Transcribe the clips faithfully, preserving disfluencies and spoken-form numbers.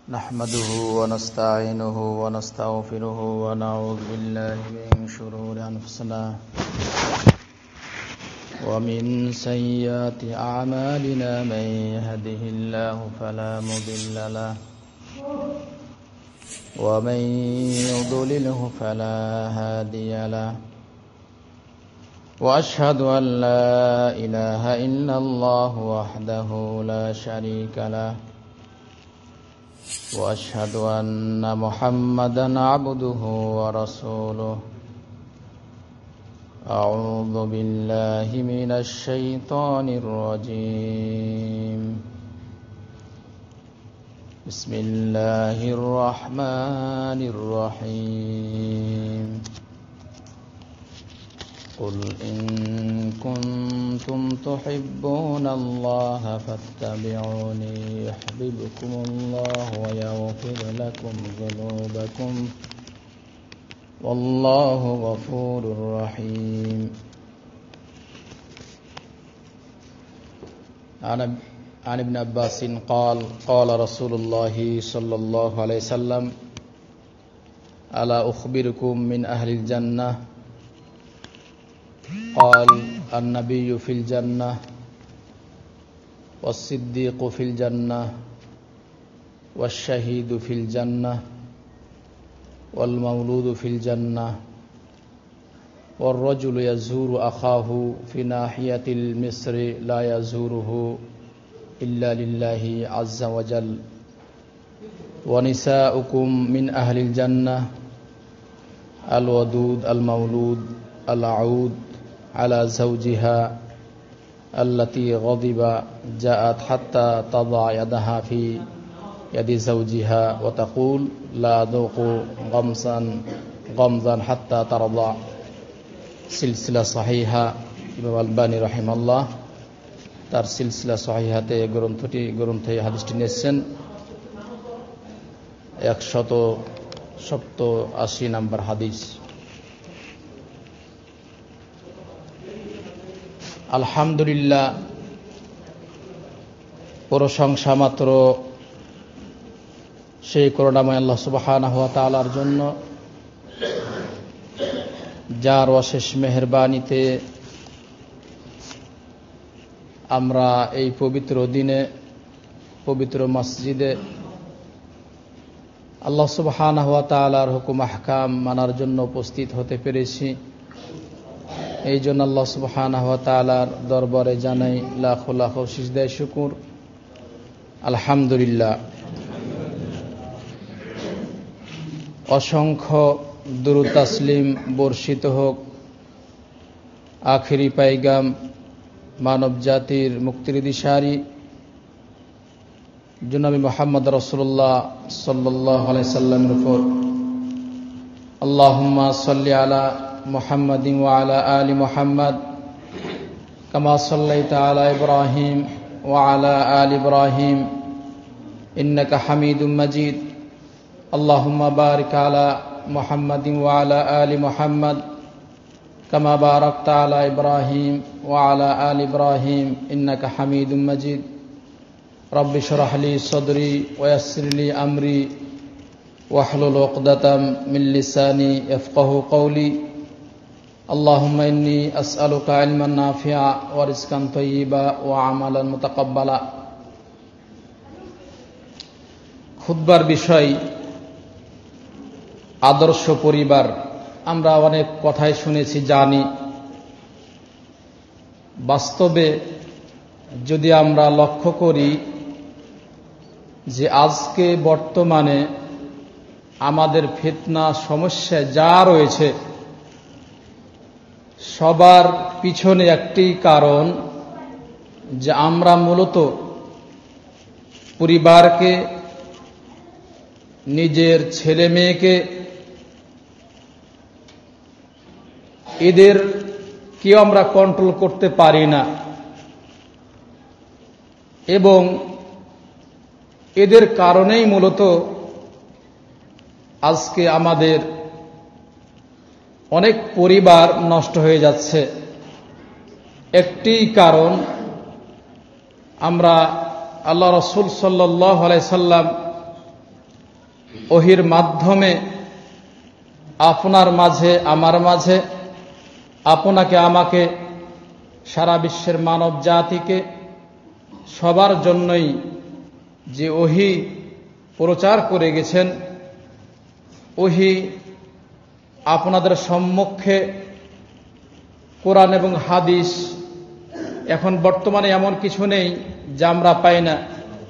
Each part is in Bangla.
نحمده ونستعينه ونستغفره ونعوذ بالله من شرور أنفسنا ومن سيئات أعمالنا من يهده الله فلا مضل له ومن يضلله فلا هادي له وأشهد أن لا إله إلا الله وحده لا شريك له وأشهد أن محمدًا عبده ورسوله أعوذ بالله من الشيطان الرجيم بسم الله الرحمن الرحيم قل إن كنتم تحبون الله فاتبعوني يحببكم الله ويغفر لكم ذنوبكم والله غفور رحيم. عن ابن عباس قال قال رسول الله صلى الله عليه وسلم ألا أخبركم من أهل الجنة قال النبي في الجنة والصديق في الجنة والشهيد في الجنة والمولود في الجنة والرجل يزور أخاه في ناحية المصر لا يزوره إلا لله عز وجل ونساؤكم من أهل الجنة الودود المولود العود على زوجها التي غضب جاءت حتى تضع يدها في يد زوجها وتقول لا أذوق غمزا غمزا حتى ترضى সিলসিলা সাহিহা। ইমাম আলবানী রাহিমাহুল্লাহ তার সিলসিলা সাহিহাতে গ্রন্থটি গ্রন্থে হাদিসটি নিয়েছেন একশত সপ্ত আশি নম্বর হাদিস। আলহামদুলিল্লাহ, প্রশংসা মাত্র সেই করুণাময় আল্লাহ সুবহানাহু ওয়া তাআলার জন্য, যার অশেষ মেহেরবানিতে আমরা এই পবিত্র দিনে পবিত্র মসজিদে আল্লাহ সুবহানাহু ওয়া তাআলার হুকুম আহকাম মানার জন্য উপস্থিত হতে পেরেছি। এই জন্য আল্লাহ সুবহানাহু ওয়া তাআলার দরবারে জানাই লাখ লাখ সিজদায়ে শুকর, আলহামদুলিল্লাহ। অসংখ্য দুরূদ তাসলিম বর্ষিত হোক আখিরি পাইগাম মানব জাতির মুক্তির দিশারি জনাবে মুহাম্মদ রাসূলুল্লাহ সাল্লাল্লাহু আলাইহি সাল্লামের উপর। আল্লাহুম্মা সাল্লি আলা মুহাম্মাদিন ওয়া আলা আলি মুহাম্মাদ কামা সাল্লাইতা আলা ইব্রাহিম ওয়া আলা আলি ইব্রাহিম ইন্নাকা হামিদুম মাজিদ। আল্লাহুম্মা বারিক আলা মুহাম্মাদিন ওয়া আলা আলি মুহাম্মাদ কামা বারাকতা আলা ইব্রাহিম ওয়া আলা আলি ইব্রাহিম ইন্নাকা হামিদুম মাজিদ। রব্বি শরহ লি সাদরি ওয়া ইয়াসসির লি আমরি ওয়াহলুল উকদাতাম মিন লিসানি ইয়াফকাহু কওলি। আল্লাহুম্মা ইন্নী আসআলুকা ইলমান নাফিআ ওয়া রিজকান তাইয়্যিবা ওয়া আমালান মুতাকাব্বালা। খুতবার বিষয় আদর্শ পরিবার। আমরা অনেক কথাই শুনেছি, জানি। বাস্তবে যদি আমরা লক্ষ্য করি যে আজকে বর্তমানে আমাদের ফিতনা সমস্যা যা রয়েছে, সবার পিছনে একটি কারণ যে আমরা মূলত পরিবারকে, নিজের ছেলে মেয়েকে, এদের কেউ আমরা কন্ট্রোল করতে পারি না এবং এদের কারণেই মূলত আজকে আমাদের অনেক পরিবার নষ্ট হয়ে যাচ্ছে। একটি কারণ আমরা আল্লাহ রাসূল সাল্লাল্লাহু আলাইহি সাল্লাম ওহির মাধ্যমে আপনার মাঝে আমার মাঝে, আপনাকে আমাকে, সারা বিশ্বের মানব জাতিকে সবার জন্যই যে ওহি প্রচার করে গেছেন, ওহি আপনাদের সম্মুখে কোরআন এবং হাদিস, এখন বর্তমানে এমন কিছু নেই যা আমরা পাই না।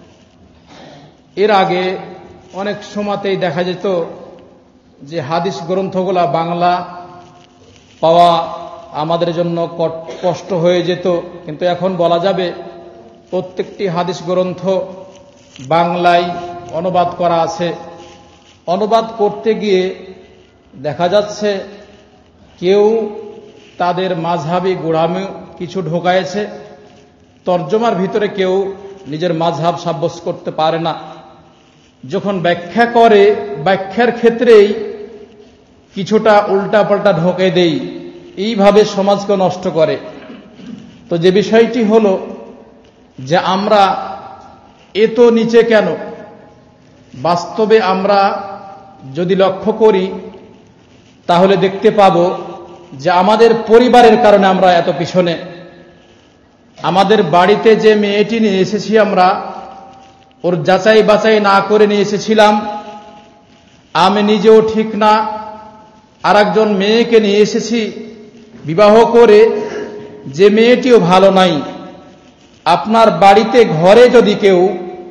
এর আগে অনেক সময়তেই দেখা যেত যে হাদিস গ্রন্থগুলা বাংলা পাওয়া আমাদের জন্য কষ্ট হয়ে যেত, কিন্তু এখন বলা যাবে প্রত্যেকটি হাদিস গ্রন্থ বাংলায় অনুবাদ করা আছে। অনুবাদ করতে গিয়ে দেখা যাচ্ছে কেউ তাদের মাযহাবী গোঁড়ামি কিছু ঢোকায়েছে, তর্জমার ভিতরে কেউ নিজের মাযহাব সাব্যস্ত করতে পারে না। যখন ব্যাখ্যা করে ব্যাখ্যার ক্ষেত্রেই কিছুটা উল্টাপাল্টা ঢোকে দেই, এইভাবে সমাজকে নষ্ট করে। তো যে বিষয়টি হলো যে আমরা এত নিচে কেন, বাস্তবে আমরা যদি লক্ষ্য করি তাহলে দেখতে পাব যে আমাদের পরিবারের কারণে আমরা এত পিছনে। আমাদের বাড়িতে যে মেয়েটি নিয়ে এসেছি আমরা, ওর যাচাই বাছাই না করে নিয়ে এসেছিলাম, আমি নিজেও ঠিক না, আর একজন মেয়েকে নিয়ে এসেছি বিবাহ করে, যে মেয়েটিও ভালো নাই। আপনার বাড়িতে ঘরে যদি কেউ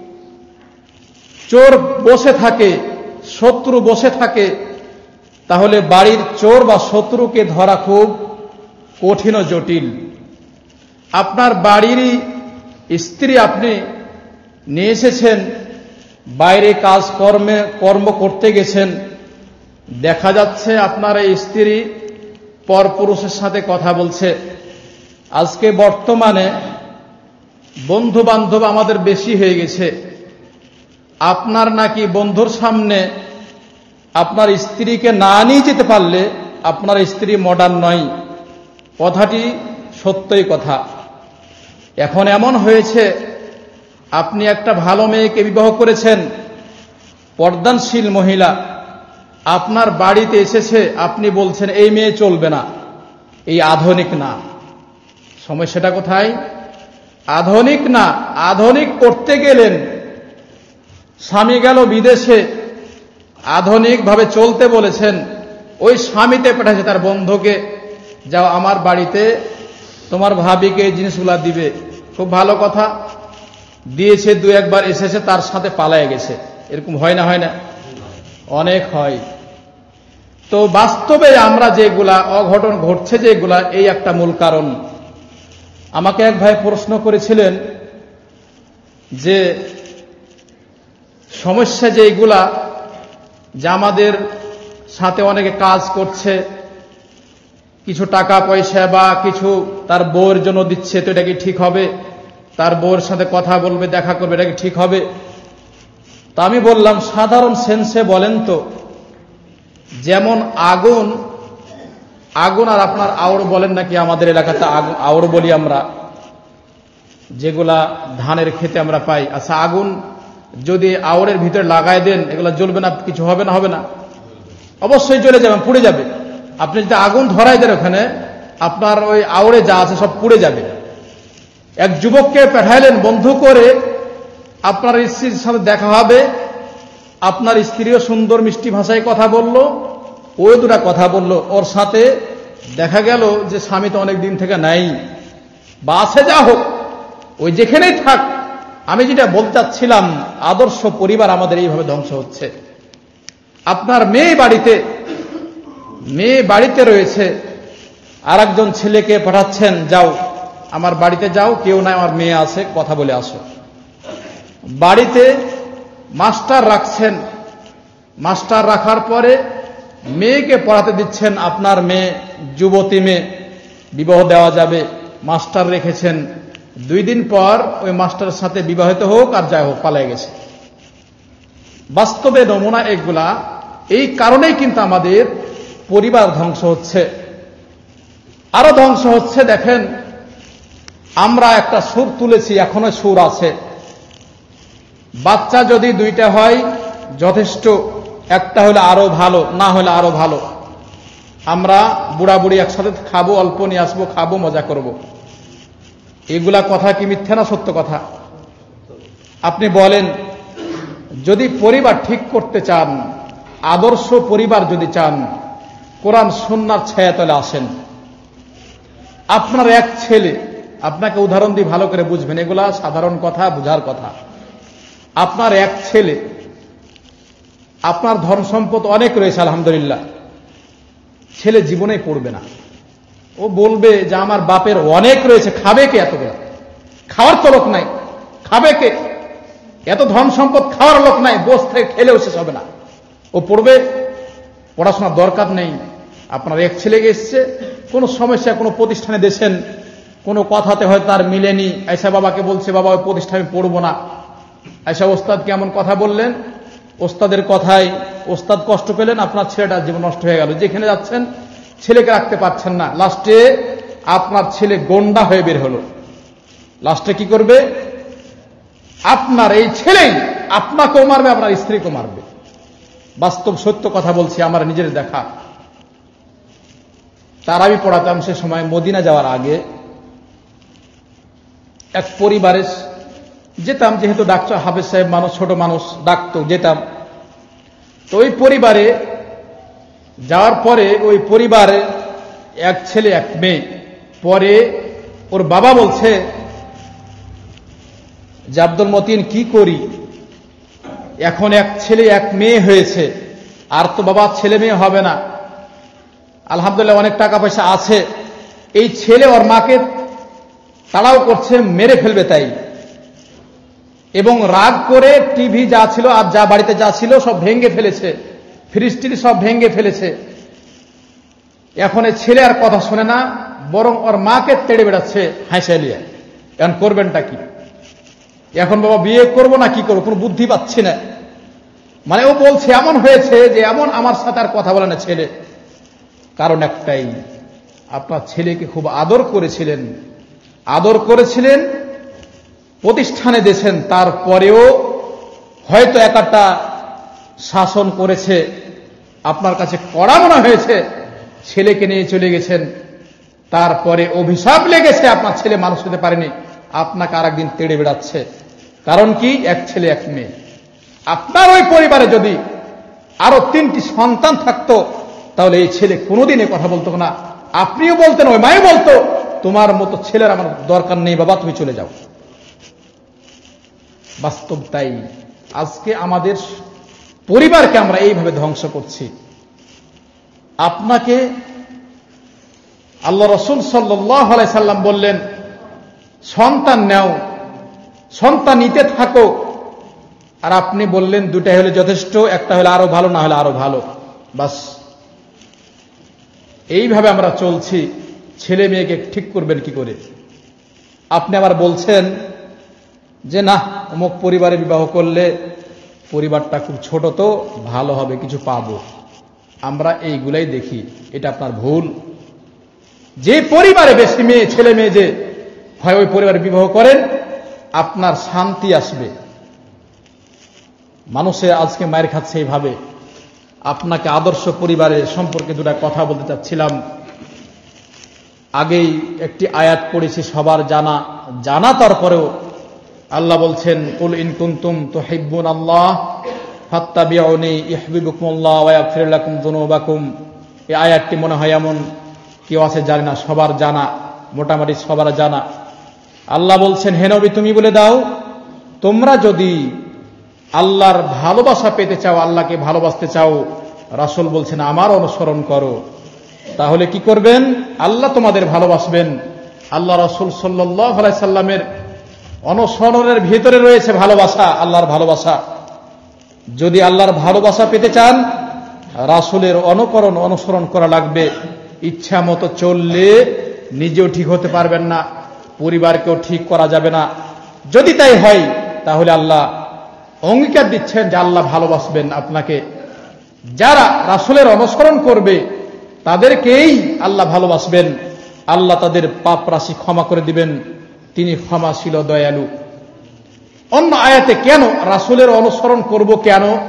চোর বসে থাকে, শত্রু বসে থাকে, তাহলে বাড়ির চোর বা শত্রুকে ধরা খুব কঠিন ও জটিল। আপনার বাড়িরই স্ত্রী আপনি নিয়ে এসেছেন, বাইরে কাজ কর্মে কর্ম করতে গেছেন, দেখা যাচ্ছে আপনার এই স্ত্রী পরপুরুষের সাথে কথা বলছে। আজকে বর্তমানে বন্ধু বান্ধব আমাদের বেশি হয়ে গেছে। আপনার নাকি বন্ধুর সামনে আপনার স্ত্রীকে না নিয়ে যেতে পারলে আপনার স্ত্রী মডার্ন নয়। কথাটি সত্যই কথা। এখন এমন হয়েছে, আপনি একটা ভালো মেয়েকে বিবাহ করেছেন, পর্দানশীল মহিলা আপনার বাড়িতে এসেছে, আপনি বলছেন এই মেয়ে চলবে না, এই আধুনিক না। সমস্যাটা কোথায়? আধুনিক না, আধুনিক করতে গেলেন, স্বামী গেল বিদেশে, আধুনিকভাবে চলতে বলেছেন, ওই স্বামীতে পাঠাচ্ছে তার বন্ধুকে, যাও আমার বাড়িতে তোমার ভাবিকে এই জিনিসগুলা দিবে। খুব ভালো কথা, দিয়েছে, দু একবার এসেছে, তার সাথে পালায়ে গেছে। এরকম হয় না? হয় না? অনেক হয়। তো বাস্তবে আমরা যেগুলা অঘটন ঘটছে যেগুলা, এই একটা মূল কারণ। আমাকে এক ভাই প্রশ্ন করেছিলেন যে সমস্যা যেগুলা, যে আমাদের সাথে অনেকে কাজ করছে, কিছু টাকা পয়সা বা কিছু তার বউয়ের জন্য দিচ্ছে, তো এটা কি ঠিক হবে? তার বউয়ের সাথে কথা বলবে, দেখা করবে, এটা কি ঠিক হবে? তা আমি বললাম, সাধারণ সেন্সে বলেন তো, যেমন আগুন, আগুন আর আপনার আউড় বলেন নাকি? আমাদের এলাকাতে আউড় বলি আমরা, যেগুলা ধানের খেতে আমরা পাই। আচ্ছা, আগুন যদি আউড়ের ভিতরে লাগাই দেন, এগুলা জ্বলবে না? কিছু হবে না? হবে না? অবশ্যই জ্বলে যাবে, পুড়ে যাবে। আপনি যদি আগুন ধরাই দেন ওখানে, আপনার ওই আউড়ে যা আছে সব পুড়ে যাবে। এক যুবককে পাঠাইলেন বন্ধু করে, আপনার স্ত্রীর সাথে দেখা হবে, আপনার স্ত্রীও সুন্দর মিষ্টি ভাষায় কথা বলল, ওই দুটা কথা বলল, ওর সাথে দেখা গেল যে স্বামী তো অনেক দিন থেকে নাই, বা আছে, যা হোক, ওই যেখানেই থাক। আমি যেটা বলতে চাচ্ছিলাম, আদর্শ পরিবার আমাদের এইভাবে ধ্বংস হচ্ছে। আপনার মেয়ে বাড়িতে মেয়ে বাড়িতে রয়েছে, আর একজন ছেলেকে পাঠাচ্ছেন, যাও আমার বাড়িতে যাও, কেউ নাই, আমার মেয়ে আছে, কথা বলে আসো। বাড়িতে মাস্টার রাখছেন, মাস্টার রাখার পরে মেয়েকে পড়াতে দিচ্ছেন। আপনার মেয়ে যুবতী মেয়ে, বিবাহ দেওয়া যাবে, মাস্টার রেখেছেন। দুই দিন পর ওই মাস্টারের সাথে বিবাহিত হোক আর যাই হোক, পালিয়ে গেছে। বাস্তবে নমুনা এগুলা। এই কারণেই কিন্তু আমাদের পরিবার ধ্বংস হচ্ছে। আরো ধ্বংস হচ্ছে, দেখেন, আমরা একটা সুর তুলেছি, এখনো সুর আছে। বাচ্চা যদি দুইটা হয় যথেষ্ট, একটা হলে আরো ভালো, না হলে আরো ভালো। আমরা বুড়া বুড়ি একসাথে খাবো, অল্প নিয়ে আসবো, খাবো, মজা করব। এগুলা কথা কি মিথ্যা না সত্য কথা? আপনি বলেন, যদি পরিবার ঠিক করতে চান, আদর্শ পরিবার যদি চান, কোরআন সুন্নাহর ছায়াতলে আসেন। আপনার এক ছেলে, আপনাকে উদাহরণ দিয়ে ভালো করে বুঝবেন, এগুলা সাধারণ কথা, বুঝার কথা। আপনার এক ছেলে, আপনার ধন সম্পদ অনেক রয়েছে আলহামদুলিল্লাহ, ছেলে জীবনেই পড়বে না। ও বলবে যে আমার বাপের অনেক রয়েছে, খাবে কে এতগুলো? খাওয়ার তো লোক নাই, খাবে কে? এত ধন সম্পদ খাওয়ার লোক নাই, বস থেকে খেলেও শেষ হবে না। ও পড়বে? পড়াশোনার দরকার নেই। আপনার এক ছেলে এসছে, কোনো সমস্যা, কোনো প্রতিষ্ঠানে দেশেন, কোনো কথাতে হয়তো তার মিলেনি, আয়সা বাবাকে বলছে বাবা ওই প্রতিষ্ঠানে পড়বো না। আয়সা ওস্তাদ কেমন কথা বললেন, ওস্তাদের কথায় ওস্তাদ কষ্ট পেলেন, আপনার ছেলেটার জীবন নষ্ট হয়ে গেল। যেখানে যাচ্ছেন ছেলেকে রাখতে পারছেন না, লাস্টে আপনার ছেলে গোন্ডা হয়ে বের হলো। লাস্টে কি করবে? আপনার এই ছেলেই আপনাকেও মারবে, আপনার স্ত্রীকেও মারবে। বাস্তব সত্য কথা বলছি, আমার নিজের দেখা। তারাবি পড়াতাম সে সময় মদিনা যাওয়ার আগে। এক পরিবারে যেতাম, যেহেতু ডাক্তার হাফেজ সাহেব মানুষ, ছোট মানুষ, ডাকতো, যেতাম। তো ওই পরিবারে যাওয়ার পরে ওই পরিবারে এক ছেলে এক মেয়ে। পরে ওর বাবা বলছে যে আব্দুল মতিন কি করি, এখন এক ছেলে এক মেয়ে হয়েছে, আর তো বাবা ছেলে মেয়ে হবে না। আলহামদুলিল্লাহ অনেক টাকা পয়সা আছে, এই ছেলে ওর মাকে তাড়াও করছে, মেরে ফেলবে তাই। এবং রাগ করে টিভি যা ছিল আর যা বাড়িতে যা ছিল সব ভেঙে ফেলেছে, ফ্রিজ টিভি সব ভেঙে ফেলেছে। এখন এই ছেলে আর কথা শোনে না, বরং ওর মাকে তেড়ে বেড়াচ্ছে হাসিয়ে। এখন করবেনটা কি? এখন বাবা বিয়ে করবো না কি করবো, কোনো বুদ্ধি পাচ্ছি না। মানে ও বলছে এমন হয়েছে যে এমন আমার সাথে আর কথা বলে না ছেলে। কারণ একটাই, আপনার ছেলেকে খুব আদর করেছিলেন, আদর করেছিলেন, প্রতিষ্ঠানে দিয়েছেন, তারপরেও হয়তো একটা শাসন করেছে, আপনার কাছে কড়া মনে হয়েছে, ছেলেকে নিয়ে চলে গেছেন। তারপরে অভিশাপ লেগেছে, আপনার ছেলে মানুষ হতে পারেনি, আপনাকে আর একদিন তেড়ে বেড়াচ্ছে। কারণ কি? এক ছেলে এক মেয়ে। আপনার ওই পরিবারে যদি আরো তিনটি সন্তান থাকতো, তাহলে এই ছেলে কোনোদিন এই কথা বলতো না। আপনিও বলতেন, ওই মায়ে বলতো তোমার মতো ছেলের আমার দরকার নেই বাবা, তুমি চলে যাও। বাস্তব তাই। আজকে আমাদের পরিবারকে আমরা এইভাবে ধ্বংস করছি। আপনাকে আল্লাহ রাসূল সাল্লাল্লাহু আলাইহি সাল্লাম বললেন, সন্তান নাও, সন্তান নিতে থাকো। আর আপনি বললেন দুটাই হলে যথেষ্ট, একটা হলে আরো ভালো, না হলে আরো ভালো, বাস। এইভাবে আমরা চলছি। ছেলে মেয়েকে ঠিক করবেন কি করে? আপনি আবার বলছেন যে না, অমুক পরিবারে বিবাহ করলে পরিবারটা খুব ছোট, তো ভালো হবে, কিছু পাবো। আমরা এইগুলাই দেখি, এটা আপনার ভুল। যে পরিবারে বেশি মেয়ে, ছেলে মেয়ে যে হয়, ওই পরিবারে বিবাহ করেন, আপনার শান্তি আসবে। মানুষে আজকে মায়ের খাচ্ছে এইভাবে। আপনাকে আদর্শ পরিবারের সম্পর্কে দুটা কথা বলতে চাচ্ছিলাম। আগেই একটি আয়াত পড়েছি, সবার জানা জানা তারপরেও আল্লাহ বলছেন, কুল ইন কুনতুম তুহিব্বুনাল্লাহ ফাত্তাবিউনি ইউহিব্বুকুমুল্লাহ ওয়া ইয়াগফির লাকুম যুনুবাকুম। এই আয়াতটি মনে হয় এমন কেউ আছে জানে না, সবার জানা, মোটামুটি সবার জানা। আল্লাহ বলছেন, হে নবী তুমি বলে দাও, তোমরা যদি আল্লাহর ভালোবাসা পেতে চাও, আল্লাহকে ভালোবাসতে চাও, রাসূল বলছেন আমার অনুসরণ করো। তাহলে কি করবেন? আল্লাহ তোমাদের ভালোবাসবেন। আল্লাহ রাসূল সাল্লাল্লাহু আলাইহি সাল্লামের অনুসরণের ভিতরে রয়েছে ভালোবাসা, আল্লাহর ভালোবাসা। যদি আল্লাহর ভালোবাসা পেতে চান, রাসূলের অনুকরণ অনুসরণ করা লাগবে। ইচ্ছা মতো চললে নিজেও ঠিক হতে পারবেন না, পরিবারকেও ঠিক করা যাবে না। যদি তাই হয়, তাহলে আল্লাহ অঙ্গীকার দিচ্ছেন যে আল্লাহ ভালোবাসবেন আপনাকে। যারা রাসূলের অনুসরণ করবে তাদেরকেই আল্লাহ ভালোবাসবেন। আল্লাহ তাদের পাপ রাশি ক্ষমা করে দিবেন, তিনি ক্ষমাশীল দয়ালু। অন্য আয়াতে কেন রাসূলের অনুসরণ করব, কেন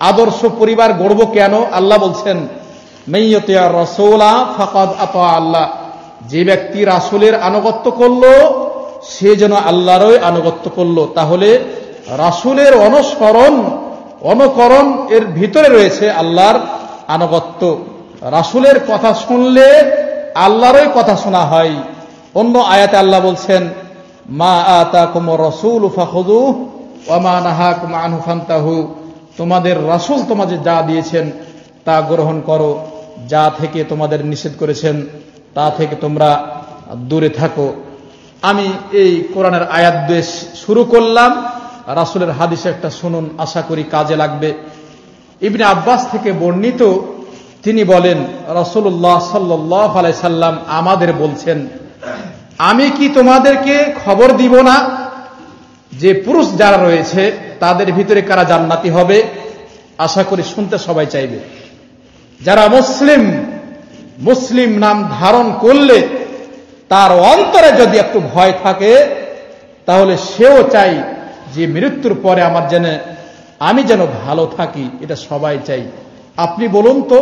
আদর্শ পরিবার গড়ব কেন? আল্লাহ বলছেন মাইয়াতিয়া রাসূলা ফাকাদ আতা আল্লাহ, যে ব্যক্তি রাসূলের আনুগত্য করলো সে যেন আল্লাহরই আনুগত্য করলো। তাহলে রাসূলের অনুসরণ অনুকরণ এর ভিতরে রয়েছে আল্লাহর আনুগত্য। রাসূলের কথা শুনলে আল্লাহরই কথা শোনা হয়। অন্য আয়াতে আল্লাহ বলছেন মা আতাকুমুর রাসূলু ফাখুযুহু ওয়া মা নাহাকুম আনহু ফান্তাহু, তোমাদের রাসূল তোমাদের যা দিয়েছেন তা গ্রহণ করো, যা থেকে তোমাদের নিষেধ করেছেন তা থেকে তোমরা দূরে থাকো। আমি এই কোরআনের আয়াত দিয়ে শুরু করলাম, রাসূলের হাদিস একটা শুনুন, আশা করি কাজে লাগবে। ইবনে আব্বাস থেকে বর্ণিত, তিনি বলেন রাসূলুল্লাহ সাল্লাল্লাহু আলাইহি সাল্লাম আমাদের বলছেন, আমি কি তোমাদেরকে খবর দিব না যে পুরুষ যারা রয়েছে তাদের ভিতরে কারা জান্নাতি হবে? আশা করি শুনতে সবাই চাইবে। যারা মুসলিম মুসলিম নাম ধারণ করলে তার অন্তরে যদি একটু ভয় থাকে তাহলে সেও চাই যে মৃত্যুর পরে আমার যেন আমি যেন ভালো থাকি, এটা সবাই চাই। আপনি বলুন তো,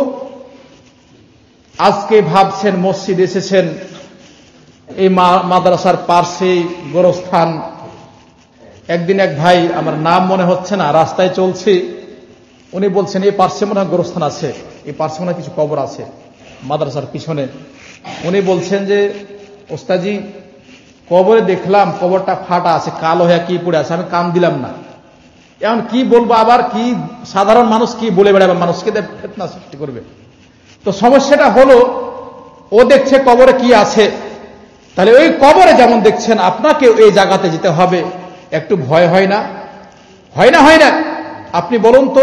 আজকে ভাবছেন মসজিদ এসেছেন, এই মাদ্রাসার পার্শ্বে গোরস্থান, একদিন এক ভাই, আমার নাম মনে হচ্ছে না, রাস্তায় চলছি, উনি বলছেন এই পার্শ্বে মনে হয় গোরস্থান আছে, এই পার্শ্বে মনে হয় কিছু কবর আছে মাদ্রাসার পিছনে। উনি বলছেন যে ওস্তাজি কবরে দেখলাম কবরটা ফাটা আছে, কালো হয়ে কি পড়ে আছে, আমি কান দিলাম না। এখন কি বলবো, আবার কি সাধারণ মানুষ কি বলে বেড়াবে, মানুষকে ফিতনা সৃষ্টি করবে। তো সমস্যাটা হলো ও দেখছে কবরে কি আছে, তাহলে ওই কবরে যেমন দেখছেন আপনাকে এই জায়গাতে যেতে হবে, একটু ভয় হয় না? হয় না? হয় না? আপনি বলুন তো,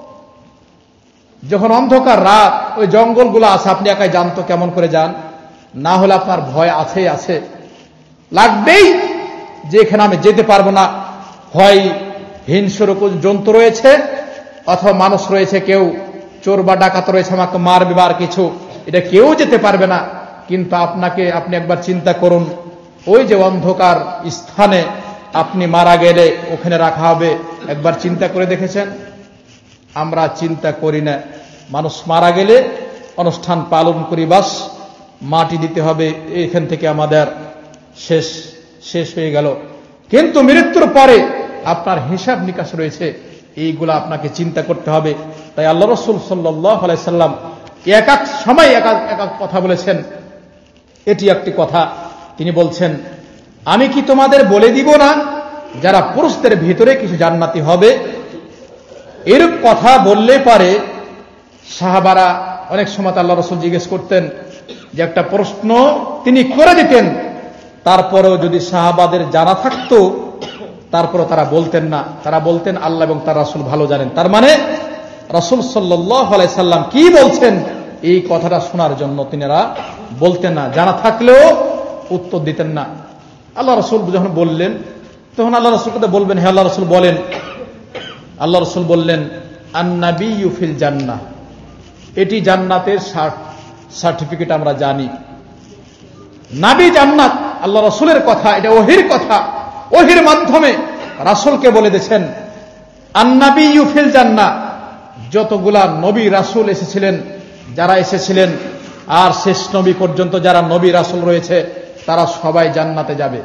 যখন অন্ধকার রাত, ওই জঙ্গলগুলো আছে, আপনি একাই জানতো কেমন করে যান? না হলে আপনার ভয় আছেই আছে, লাগবেই যে এখানে আমি যেতে পারবো না। হয় হিংস্র জন্তু রয়েছে অথবা মানুষ রয়েছে, কেউ চোর বা ডাকাত রয়েছে, আমাকে মারবে বা কিছু, এটা কেউ যেতে পারবে না। কিন্তু আপনাকে আপনি একবার চিন্তা করুন, ওই যে অন্ধকার স্থানে আপনি মারা গেলে ওখানে রাখা হবে, একবার চিন্তা করে দেখেছেন? আমরা চিন্তা করি না। মানুষ মারা গেলে অনুষ্ঠান পালন করি, বাস মাটি দিতে হবে, এখান থেকে আমাদের শেষ শেষ হয়ে গেল। কিন্তু মৃত্যুর পরে আপনার হিসাব নিকাশ রয়েছে, এইগুলা আপনাকে চিন্তা করতে হবে। তাই আল্লাহ রাসূল সাল্লাল্লাহু আলাইহি সাল্লাম এক এক সময় এক এক কথা বলেছেন, এটি একটি কথা। তিনি বলছেন, আমি কি তোমাদের বলে দিব না যারা পুরুষদের ভিতরে কিছু জান্নাতি হবে? এরূপ কথা বললে পারে সাহাবারা অনেক সময় আল্লাহ রাসূল জিজ্ঞেস করতেন যে একটা প্রশ্ন তিনি করে দিতেন, তারপরেও যদি সাহাবাদের জানা থাকতো তারপরে তারা বলতেন না, তারা বলতেন আল্লাহ এবং তার রাসূল ভালো জানেন। তার মানে রাসূল সাল্লাল্লাহু আলাইহি সাল্লাম কি বলছেন এই কথাটা শোনার জন্য তিনারা বলতেন না, জানা থাকলেও উত্তর দিতেন না। আল্লাহ রাসূল যখন বললেন তখন আল্লাহ রাসূলকে বলবেন, হে আল্লাহ রাসূল বলেন। আল্লাহ রাসূল বললেন, আন-নাবিয়্যু ফিল জান্নাহ, এটি জান্নাতের সার্টিফিকেট আমরা জানি। নবী জান্নাত, আল্লাহ রাসূলের কথা, এটা ওহীর কথা, ওহীর মাধ্যমে রাসূলকে বলে দিয়েছেন আন-নাবিয়্যু ফিল জান্নাহ। যতগুলা নবী রাসূল এসেছিলেন, যারা এসেছিলেন আর শেষ নবী পর্যন্ত যারা নবী রাসূল রয়েছে তারা সবাই জান্নাতে যাবে।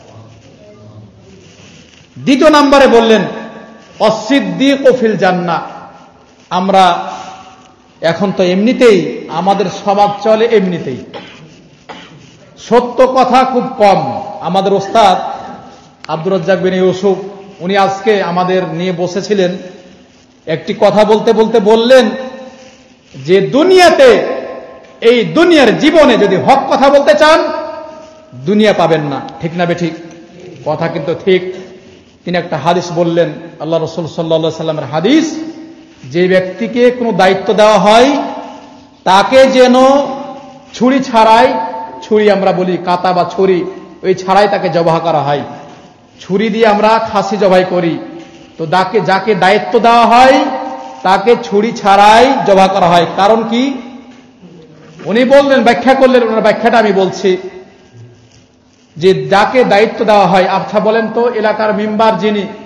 দ্বিতীয় নম্বরে বললেন অস-সিদ্দীকু ফিল জান্নাহ। আমরা এখন তো এমনিতেই আমাদের সমাজ চলে, এমনিতেই সত্য কথা খুব কম। আমাদের ওস্তাদ আব্দুর রাজ্জাক বিন ইউসুফ উনি আজকে আমাদের নিয়ে বসেছিলেন, একটি কথা বলতে বলতে বললেন যে দুনিয়াতে, এই দুনিয়ার জীবনে যদি হক কথা বলতে চান দুনিয়া পাবেন না। ঠিক না বেঠিক? কথা কিন্তু ঠিক। তিনি একটা হাদিস বললেন, আল্লাহ রাসূল সাল্লাল্লাহু আলাইহি সাল্লামের হাদিস, যে ব্যক্তিকে কোনো দায়িত্ব দেওয়া হয় তাকে যেন ছুরি ছাড়াই, ছুরি আমরা বলি কাঁটা বা ছুরি, ওই ছাড়াই তাকে জবাহ করা হয়। ছুরি দিয়ে আমরা খাসি জবাই করি, তো যাকে যাকে দায়িত্ব দেওয়া হয় তাকে ছুরি ছাড়াই জবাহ করা হয়। কারণ কি? উনি বললেন, ব্যাখ্যা করলেন, ওনার ব্যাখ্যাটা আমি বলছি, যে যাকে দায়িত্ব দেওয়া হয়, আচ্ছা বলেন তো এলাকার মেম্বার যিনি,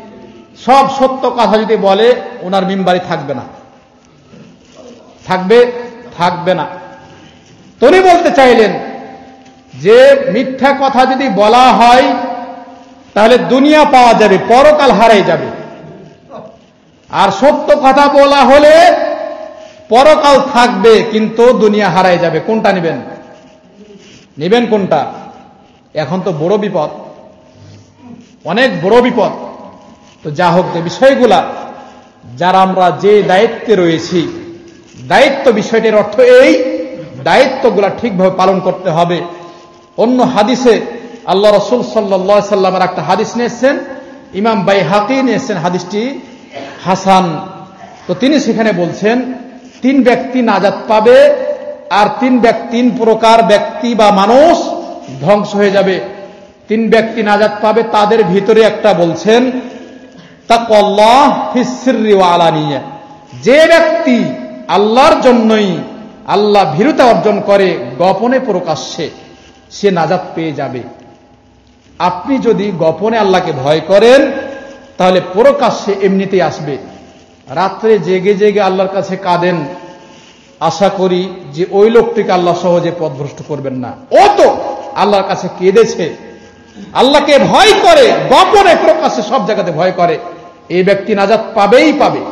সব সত্য কথা যদি বলে ওনার মিম্বারি থাকবে না, থাকবে থাকবে না। তো উনি বলতে চাইলেন যে মিথ্যা কথা যদি বলা হয় তাহলে দুনিয়া পাওয়া যাবে, পরকাল হারাই যাবে। আর সত্য কথা বলা হলে পরকাল থাকবে কিন্তু দুনিয়া হারাই যাবে। কোনটা নেবেন? নেবেন কোনটা? এখন তো বড় বিপদ, অনেক বড় বিপদ। তো যা হোক, যে বিষয়গুলা যারা আমরা যে দায়িত্বে রয়েছি, দায়িত্ব বিষয়টির অর্থ এই দায়িত্বগুলা ঠিকভাবে পালন করতে হবে। অন্য হাদিসে আল্লাহ রাসূল সাল্লাল্লাহু আলাইহি সাল্লামের একটা হাদিস নিয়েছেন, ইমাম বাইহাকী নিয়েছেন হাদিসটি হাসান। তো তিনি সেখানে বলছেন তিন ব্যক্তি নাজাত পাবে, আর তিন ব্যক্তি তিন প্রকার ব্যক্তি বা মানুষ ধ্বংস হয়ে যাবে। তিন ব্যক্তি নাজাত পাবে, তাদের ভিতরে একটা বলছেন তাকওয়াল্লাহ ফিস সিররি ওয়া আলানিয়া, যে ব্যক্তি আল্লাহর জন্যই আল্লাহ ভীরুতা অর্জন করে গোপনে প্রকাশ্যে, সে নাজাত পেয়ে যাবে। আপনি যদি গোপনে আল্লাহকে ভয় করেন তাহলে প্রকাশ্যে এমনিতেই আসবে। রাত্রে জেগে জেগে আল্লাহর কাছে কাঁদেন, আশা করি যে ওই লোকটিকে আল্লাহ সহজে পথভ্রষ্ট করবেন না। ও তো আল্লাহর কাছে কেঁদেছে, আল্লাহকে ভয় করে, গোপনে প্রকাশ্যে সব জায়গাতে ভয় করে, এই ব্যক্তি নাজাত পাবেই পাবে।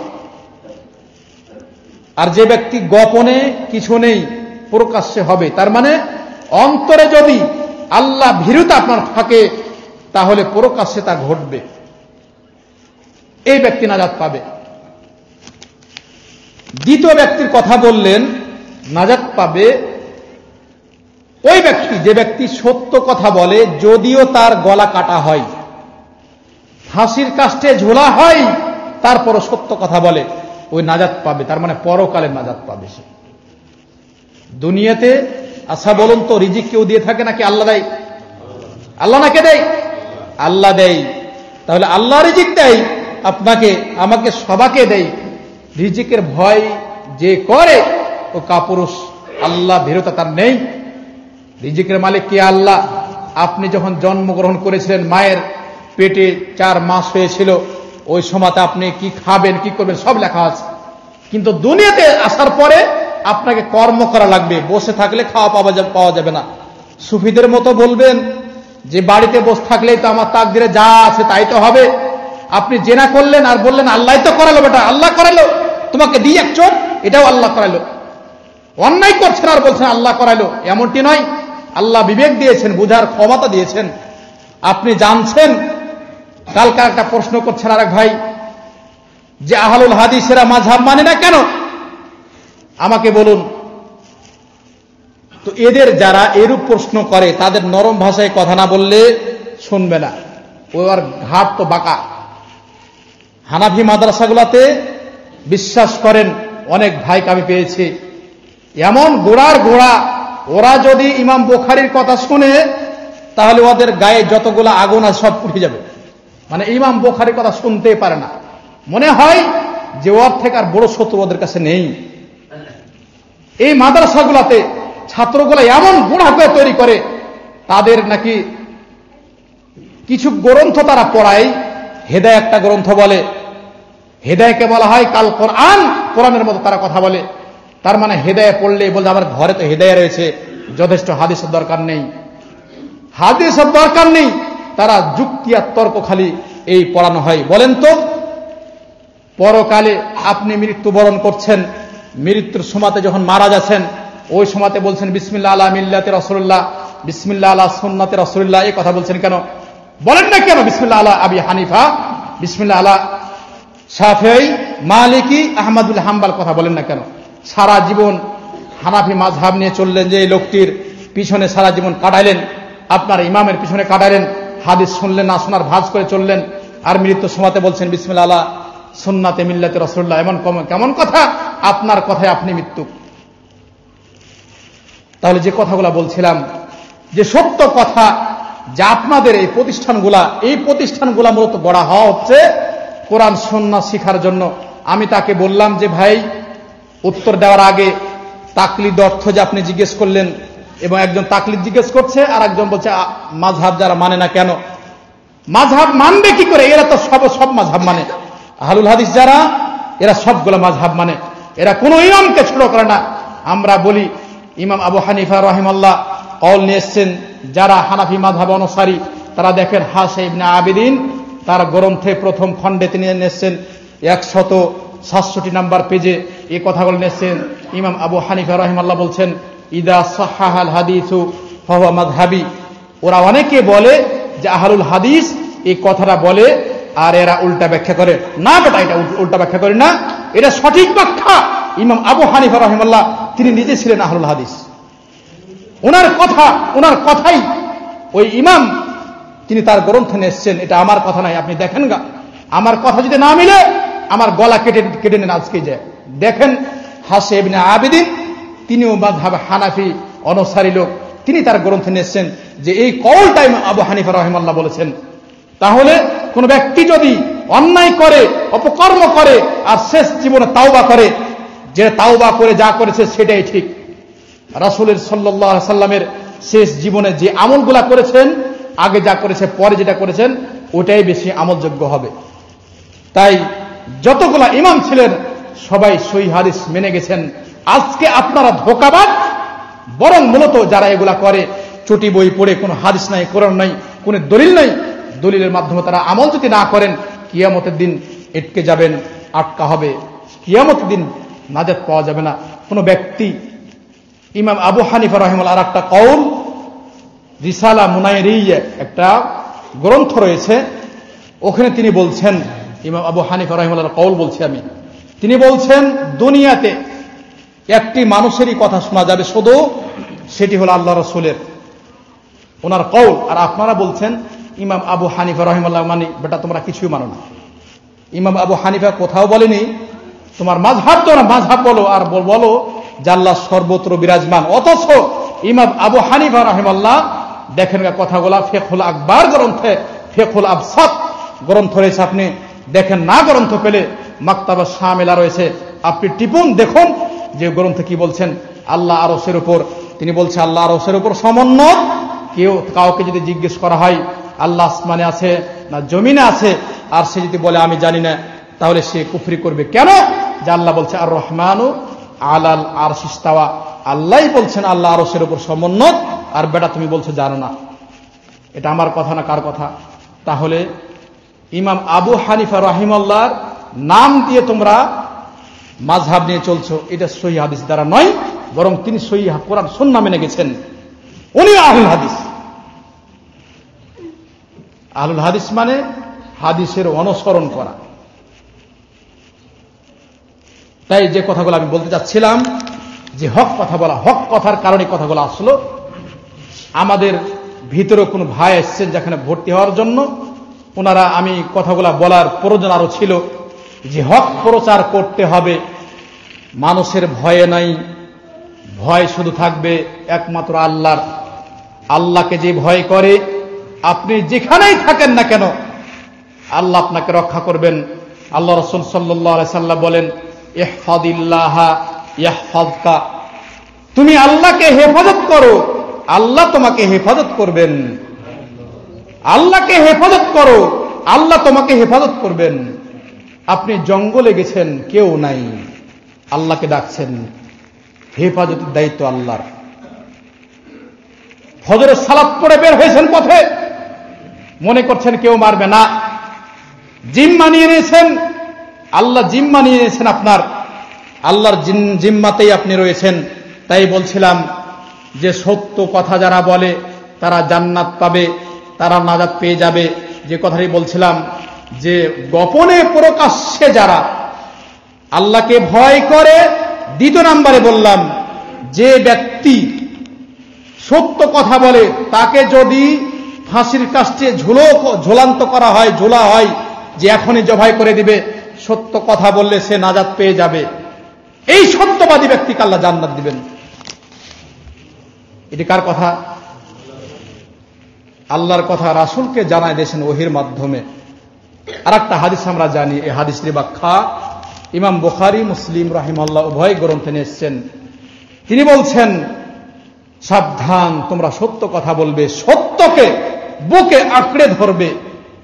আর যে ব্যক্তি গোপনে কিছু নেই, প্রকাশ্যে হবে, তার মানে অন্তরে যদি আল্লাহ ভীরুতা আপনার থাকে তাহলে প্রকাশ্যে তা ঘটবে, এই ব্যক্তি নাজাত পাবে। দ্বিতীয় ব্যক্তির কথা বললেন, নাজাত পাবে ওই ব্যক্তি যে ব্যক্তি সত্য কথা বলে যদিও তার গলা কাটা হয়, ফাঁসির কাস্টে ঝোলা হয়, তারপরও সত্য কথা বলে, ওই নাজাত পাবে। তার মানে পরকালে নাজাত পাবে সে। দুনিয়াতে আচ্ছা বলুন তো, রিজিক কেউ দিয়ে থাকে নাকি আল্লাহ দেয়? আল্লাহ নাকে দেয়? আল্লাহ দেয়। তাহলে আল্লাহ রিজিক দেয় আপনাকে, আমাকে, সবাকে দেয়। রিজিকের ভয় যে করে ও কাপুরুষ, আল্লাহ ভীরুতা তার নেই। রিজিকের মালিক কে? আল্লাহ। আপনি যখন জন্মগ্রহণ করেছিলেন, মায়ের পেটে চার মাস হয়েছিল, ওই সময়তে আপনি কি খাবেন, কি করবেন, সব লেখা আছে। কিন্তু দুনিয়াতে আসার পরে আপনাকে কর্ম করা লাগবে, বসে থাকলে খাওয়া পাওয়া যাবে পাওয়া যাবে না। সুফিদের মতো বলবেন যে বাড়িতে বসে থাকলেই তো আমার তাকদিরে যা আছে তাই তো হবে। আপনি জেনা করলেন আর বললেন আল্লাহ তো করালো, বেটা আল্লাহ করালো, তোমাকে দিই এক চোট, এটাও আল্লাহ করালো। অন্যায় করছেন আর বলছেন আল্লাহ করালো, এমনটি নয়। আল্লাহ বিবেক দিয়েছেন, বুঝার ক্ষমতা দিয়েছেন, আপনি জানছেন। কালকে একটা প্রশ্ন করছেন আরেক ভাই যে আহলুল হাদিসেরা মাযহাব মানে না কেন, আমাকে বলুন তো। এদের যারা এরূপ প্রশ্ন করে তাদের নরম ভাষায় কথা না বললে শুনবে না, ওই আর ঘাট তো বাঁকা। হানাফি মাদ্রাসাগুলাতে বিশ্বাস করেন, অনেক ভাইকে আমি পেয়েছি এমন গোড়ার গোড়া, ওরা যদি ইমাম বুখারীর কথা শুনে তাহলে ওদের গায়ে যতগুলো আগুন আছে সব উঠে যাবে। মানে ইমাম বুখারীর কথা শুনতেই পারে না, মনে হয় যে ওর থেকে আর বড় শত্রু ওদের কাছে নেই। এই মাদ্রাসাগুলাতে ছাত্রগুলা এমন গোড়া করে তৈরি করে, তাদের নাকি কিছু গ্রন্থ তারা পড়ায়, হেদায় একটা গ্রন্থ বলে, হেদায়কে বলা হয় কাল কোরআন, কোরআনের মতো তারা কথা বলে। তার মানে হেদায় পড়লে বলতে আমার ঘরে তো হেদায় রয়েছে, যথেষ্ট হাদিসের দরকার নেই, হাদিসের দরকার নেই। তারা যুক্তি আর তর্ক খালি এই পড়ানো হয়। বলেন তো, পরকালে আপনি মৃত্যুবরণ করছেন, মৃত্যুর সময়তে যখন মারা যাচ্ছেন, ওই সময়তে বলছেন বিসমিল্লাহ আলা মিল্লাতে রাসূলুল্লাহ, বিসমিল্লাহ আলা সুন্নাতে রাসূলুল্লাহ, এই কথা বলছেন কেন? বলেন না কেন বিসমিল্লাহ আলা আবি হানিফা, বিসমিল্লাহ আলা শাফিঈ, মালিকি, আহমদুল হাম্বল, কথা বলেন না কেন? সারা জীবন হানাফি মাযহাব নিয়ে চললেন, যে এই লোকটির পিছনে সারা জীবন কাটাইলেন, আপনার ইমামের পিছনে কাটাইলেন, হাদিস শুনলেন না শোনার ভাঁজ করে চললেন, আর মৃত্যুর সময়তে বলছেন বিসমিল্লাহ আলা সুন্নাতে মিল্লাতে রাসূলুল্লাহ। এমন কেমন কথা? আপনার কথায় আপনি মৃত্যু। তাহলে যে কথাগুলো বলছিলাম, যে সত্য কথা, যে আপনাদের এই প্রতিষ্ঠানগুলা, এই প্রতিষ্ঠানগুলা মূলত গড়া হওয়া হচ্ছে কোরআন সুন্নাহ শিখার জন্য। আমি তাকে বললাম যে ভাই, উত্তর দেওয়ার আগে তাকলিদ অর্থ যে আপনি জিজ্ঞেস করলেন, এবং একজন তাকলিদ জিজ্ঞেস করছে আর একজন বলছে মাযহাব যারা মানে না কেন, মাযহাব মানবে কি করে? এরা তো সব সব মাযহাব মানে। আহলুল হাদিস যারা, এরা সবগুলো মাযহাব মানে, এরা কোনো ইমামকে ছোট করে না। আমরা বলি ইমাম আবু হানিফা রাহিমাহুল্লাহ কওল নিয়ে এসেছেন, যারা হানাফি মাযহাব অনুসারী তারা দেখেন হাশিয়া ইবনে আবিদিন তার গ্রন্থে প্রথম খণ্ডে তিনি এসেছেন একশত সাতষট্টি নাম্বার পেজে এই কথাগুলো নিয়েছেন। ইমাম আবু হানিফা রাহিমাহুল্লাহ বলছেন, ইদা সাহাহাল হাদিসু ফাহুয়া মাযহাবি। ওরা অনেকে বলে যে আহলুল হাদিস এই কথাটা বলে আর এরা উল্টা ব্যাখ্যা করে। না বেটা, এটা উল্টা ব্যাখ্যা করে না, এটা সঠিক ব্যাখ্যা। ইমাম আবু হানিফা রাহিমাহুল্লাহ তিনি নিজে ছিলেন আহলুল হাদিস। ওনার কথা, ওনার কথাই ওই ইমাম তিনি তার গ্রন্থে নিয়েছেন। এটা আমার কথা নাই, আপনি দেখেন গা। আমার কথা যদি না মিলে আমার গলা কেটে কেটে নেন আজকে যায়। দেখেন হাশিয়া ইবনে আবিদিন তিনিও মাযহাব হানাফি অনুসারী লোক, তিনি তার গ্রন্থে নিয়েছেন যে এই কওলটা ইমাম আবু হানিফা রাহিমাহুল্লাহ বলেছেন। তাহলে কোন ব্যক্তি যদি অন্যায় করে, অপকর্ম করে আর শেষ জীবনে তাওবা করে, যে তাওবা করে যা করেছে সেটাই ঠিক। রাসূলের সাল্লাল্লাহু আলাইহি সাল্লামের শেষ জীবনে যে আমলগুলা করেছেন, আগে যা করেছে পরে যেটা করেছেন, ওটাই বেশি আমলযোগ্য হবে। তাই যতগুলা ইমাম ছিলেন সবাই সহিহ হাদিস মেনে গেছেন। আজকে আপনারা ধোঁকাবাজ, বরং মূলত যারা এগুলা করে চটি বই পড়ে, কোনো হাদিস নাই, কোরআন নাই, কোনো দলিল নাই, দলিলের মাধ্যমে তারা আমল যদি না করেন কিয়ামতের দিন এটকে যাবেন, আটকা হবে, কিয়ামতের দিন নাজাত পাওয়া যাবে না কোনো ব্যক্তি। ইমাম আবু হানিফা রাহিমাহুল্লাহ আর একটা কওল, রিসালা মুনাইরিয়া একটা গ্রন্থ রয়েছে, ওখানে তিনি বলছেন, ইমাম আবু হানিফা রাহিমাহুল্লাহর কওল বলছি আমি, তিনি বলছেন দুনিয়াতে একটি মানুষেরই কথা শোনা যাবে শুধু, সেটি হলো আল্লাহ রাসূলের, ওনার কওল। আর আপনারা বলছেন ইমাম আবু হানিফা রাহিমাহুল্লাহ মানে বেটা তোমরা কিছুই মানো না। ইমাম আবু হানিফা কোথাও বলেনি তোমার মাযহাব তো না, মাযহাব বলো আর বলো যে আল্লাহ সর্বত্র বিরাজমান। অথচ ইমাম আবু হানিফা রাহিমাহুল্লাহ দেখেন কথাগুলা ফিকহুল আকবার গ্রন্থে, ফিকহুল আবসাত গ্রন্থ রয়েছে, আপনি দেখেন না, গ্রন্থ পেলে মাকতাবা শামিলা রয়েছে, আপনি টিপুন দেখুন যে গ্রন্থে কি বলছেন। আল্লাহ আরশের উপর, তিনি বলছে আল্লাহ আরশের উপর সমুন্নত। কেউ কাউকে যদি জিজ্ঞেস করা হয় আল্লাহ আসমানে আছে না জমিনে আছে, আর সে যদি বলে আমি জানি না, তাহলে সে কুফরি করবে। কেন? যে আল্লাহ বলছে আর রহমানু আলাল আরশ ইস্তাওয়া, আল্লাহই বলছেন আল্লাহ আরশের উপর সমুন্নত, আর বেটা তুমি বলছো জানো না। এটা আমার কথা না, কার কথা? তাহলে ইমাম আবু হানিফা রাহিমাহুল্লাহর নাম দিয়ে তোমরা মাযহাব নিয়ে চলছো, এটা সহিহ হাদিস দ্বারা নয়, বরং তিনি সহিহ কোরআন সুন্নাহ মেনে গেছেন, উনি আহলুল হাদিস। আহলুল হাদিস মানে হাদিসের অনুসরণ করা। তাই যে কথাগুলো আমি বলতে চাচ্ছিলাম যে হক কথা বলা, হক কথার কারণে কথাগুলো আসলো। আমাদের ভিতরে কোনো ভাই এসছেন যেখানে ভর্তি হওয়ার জন্য, ওনারা, আমি কথাগুলা বলার প্রয়োজন আরো ছিল যে হক প্রচার করতে হবে, মানুষের ভয়ে নাই, ভয় শুধু থাকবে একমাত্র আল্লাহর। আল্লাহকে যে ভয় করে আপনি যেখানেই থাকেন না কেন আল্লাহ আপনাকে রক্ষা করবেন। আল্লাহ রাসূল সাল্লাল্লাহু আলাইহি সাল্লাম বলেন ইহফাদিল্লাহা ইয়াহফাযকা, তুমি আল্লাহকে হেফাজত করো, আল্লাহ তোমাকে হেফাজত করবেন। আল্লাহকে হেফাজত করো, আল্লাহ তোমাকে হেফাজত করবেন। আপনি জঙ্গলে গেছেন, কেউ নাই, আল্লাহকে ডাকছেন, হেফাজতের দায়িত্ব আল্লাহর। ফজরের সালাত পড়ে বের হয়েছেন পথে, মনে করছেন কেউ মারবে না, জিম্মা নিয়ে নিয়েছেন, আল্লাহ জিম্মা নিয়ে নিয়েছেন আপনার, আল্লাহর জিম্মাতেই আপনি রয়েছেন। তাই বলছিলাম যে সত্য কথা যারা বলে তারা জান্নাত পাবে, তারা নাজাত পেয়ে যাবে। যে কথাটি বলছিলাম যে গোপনে প্রকাশ্যে যারা আল্লাহকে ভয় করে, দ্বিতীয় নম্বরে বললাম যে ব্যক্তি সত্য কথা বলে তাকে যদি ফাঁসির কাস্টে ঝুলো ঝোলান্ত করা হয়, ঝোলা হয় যে এখনই জবাই করে দিবে, সত্য কথা বললে সে নাজাত পেয়ে যাবে। এই সত্যবাদী ব্যক্তিকে আল্লাহ জান্নাত দিবেন। এটি কার কথা? আল্লাহর কথা রাসূলকে জানায় দিয়েছেন ওহির মাধ্যমে। আর একটা হাদিস আমরা জানি, এই হাদিসের ব্যাখ্যা ইমাম বুখারী মুসলিম রাহিমাহুল্লাহ উভয় গ্রন্থে নিয়ে এসেছেন। তিনি বলছেন সাবধান, তোমরা সত্য কথা বলবে, সত্যকে বুকে আঁকড়ে ধরবে,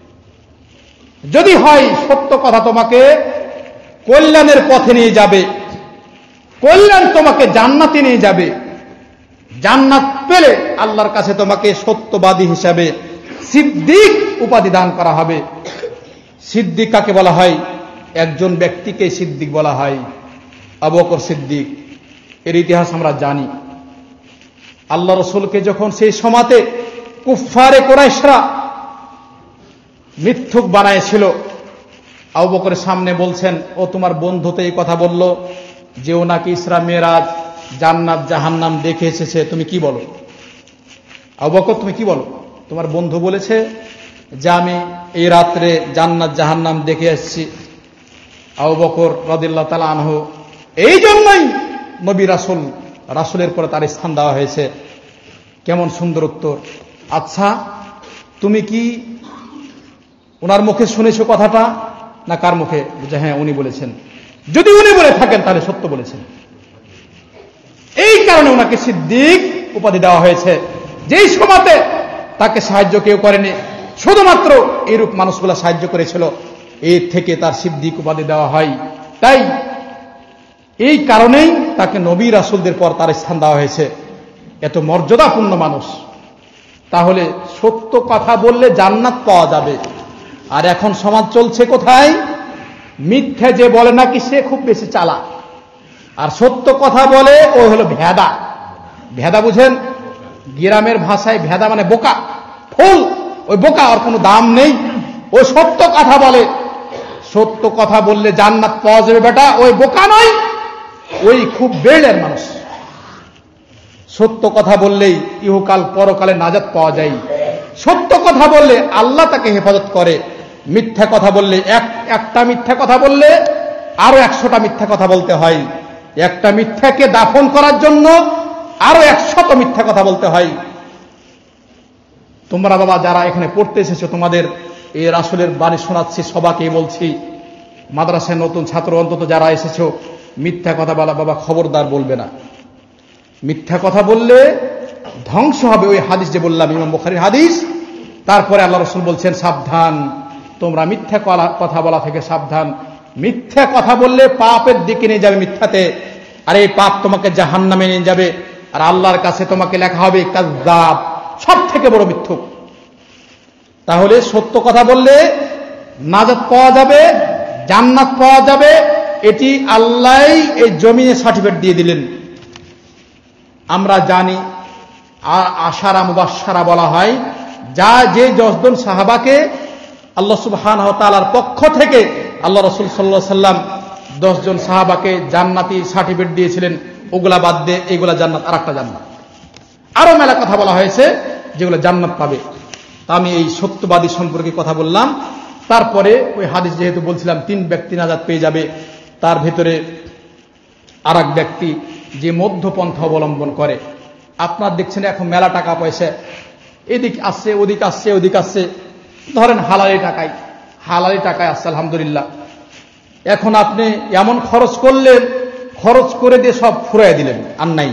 যদি হয় সত্য কথা তোমাকে কল্যাণের পথে নিয়ে যাবে, কল্যাণ তোমাকে জান্নাতে নিয়ে যাবে, জান্নাত পেলে আল্লাহর কাছে তোমাকে সত্যবাদী হিসাবে সিদ্দিক উপাধি দান করা হবে। সিদ্দিক কাকে বলা হয়? একজন ব্যক্তিকে সিদ্দিক বলা হয়, আবু বকর সিদ্দিক। এর ইতিহাস আমরা জানি। আল্লাহ রসুলকে যখন সেই সময়তে কুফফারে কুরাইশরা মিথ্যুক বানায়ছিল, আবু বকরের সামনে বলছেন, ও তোমার বন্ধু তো এই কথা বলল যে ও নাকি ইসরা মেরাজ জান্নাত জাহান্নাম দেখে এসেছে, তুমি কি বলো? আবু বকর তুমি কি বলো? তোমার বন্ধু বলেছে যে আমি এই রাত্রে জান্নাত জাহান্নাম দেখে এসেছি। আবু বকর রাদিয়াল্লাহু তাআলা আনহু, এই জন্যই নবী রাসূল, রাসূলের পরে তার স্থান দেওয়া হয়েছে। কেমন সুন্দর উত্তর! আচ্ছা, তুমি কি ওনার মুখে শুনেছো কথাটা, না কার মুখে? যে হ্যাঁ উনি বলেছেন। যদি উনি বলে থাকেন তাহলে সত্য বলেছেন। এই কারণে ওনাকে সিদ্দিক উপাধি দেওয়া হয়েছে। যেই সময়তে তাকে সাহায্য কেউ করেনি, শুধুমাত্র এইরূপ মানুষগুলা সাহায্য করেছিল, এর থেকে তার সিদ্দিক উপাধি দেওয়া হয়। তাই এই কারণেই তাকে নবী রাসূলদের পর তার স্থান দেওয়া হয়েছে। এত মর্যাদাপূর্ণ মানুষ। তাহলে সত্য কথা বললে জান্নাত পাওয়া যাবে। আর এখন সমাজ চলছে কোথায়? মিথ্যে যে বলে নাকি সে খুব বেশি চালাক, আর সত্য কথা বলে ও হলো ভেদা। ভেদা বুঝেন? গ্রামের ভাষায় ভেদা মানে বোকা, ফুল। ওই বোকা, আর কোনো দাম নেই। ও সত্য কথা বলে, সত্য কথা বললে জান্নাত পাওয়া যাবে বেটা, ওই বোকা নয়, ওই খুব বেড়ের মানুষ। সত্য কথা বললেই ইহকাল পরকালে নাজাত পাওয়া যায়। সত্য কথা বললে আল্লাহ তাকে হেফাজত করে। মিথ্যা কথা বললে, এক একটা মিথ্যা কথা বললে আরো একশোটা মিথ্যা কথা বলতে হয়। একটা মিথ্যাকে দাফন করার জন্য আরো একশত মিথ্যা কথা বলতে হয়। তোমরা বাবা যারা এখানে পড়তে এসেছো, তোমাদের এই রাসূলের বাণী শোনাচ্ছি, সবাইকে বলছি, মাদ্রাসায় নতুন ছাত্র অন্তত যারা এসেছো, মিথ্যা কথা বলা বাবা খবরদার বলবে না। মিথ্যা কথা বললে ধ্বংস হবে। ওই হাদিস যে বললাম, ইমাম বুখারীর হাদিস। তারপরে আল্লাহ রাসূল বলছেন, সাবধান, তোমরা মিথ্যা কথা বলা থেকে সাবধান। মিথ্যা কথা বললে পাপের দিকে নিয়ে যাবে, মিথ্যাতে। আর এই পাপ তোমাকে জাহান্নামে নিয়ে যাবে, আর আল্লাহর কাছে তোমাকে লেখা হবে কাযযাব, সব থেকে বড় মিথ্যুক। তাহলে সত্য কথা বললে নাজাত পাওয়া যাবে, জান্নাত পাওয়া যাবে। এটি আল্লাহই এই জমিনে সার্টিফিকেট দিয়ে দিলেন। আমরা জানি আশারা মুবাশশারা বলা হয়, যা যে দশজন সাহাবাকে আল্লাহ সুবহানাহু ওয়া তাআলার পক্ষ থেকে আল্লাহ রাসূল সাল্লাল্লাহু আলাইহি সাল্লাম দশজন সাহাবাকে জান্নাতি সার্টিফিকেট দিয়েছিলেন, ওগুলা বাদ দিয়ে এগুলা জান্নাত, আর একটা জান্নাত। আরো মেলা কথা বলা হয়েছে যেগুলো জান্নাত পাবে। তা আমি এই সত্যবাদী সম্পর্কে কথা বললাম। তারপরে ওই হাদিস যেহেতু বলছিলাম তিন ব্যক্তি নাজাত পেয়ে যাবে, তার ভেতরে আর এক ব্যক্তি যে মধ্যপন্থা অবলম্বন করে। আপনার দেখছেন এখন মেলা টাকা পয়সা এদিক আসছে, ওদিক আসছে, ওদিক আসছে, ধরেন হালালি টাকায়, হালালি টাকায় আসছে আলহামদুলিল্লাহ। এখন আপনি এমন খরচ করলেন, খরচ করে দিয়ে সব ফুরাই দিলেন, আর নাই।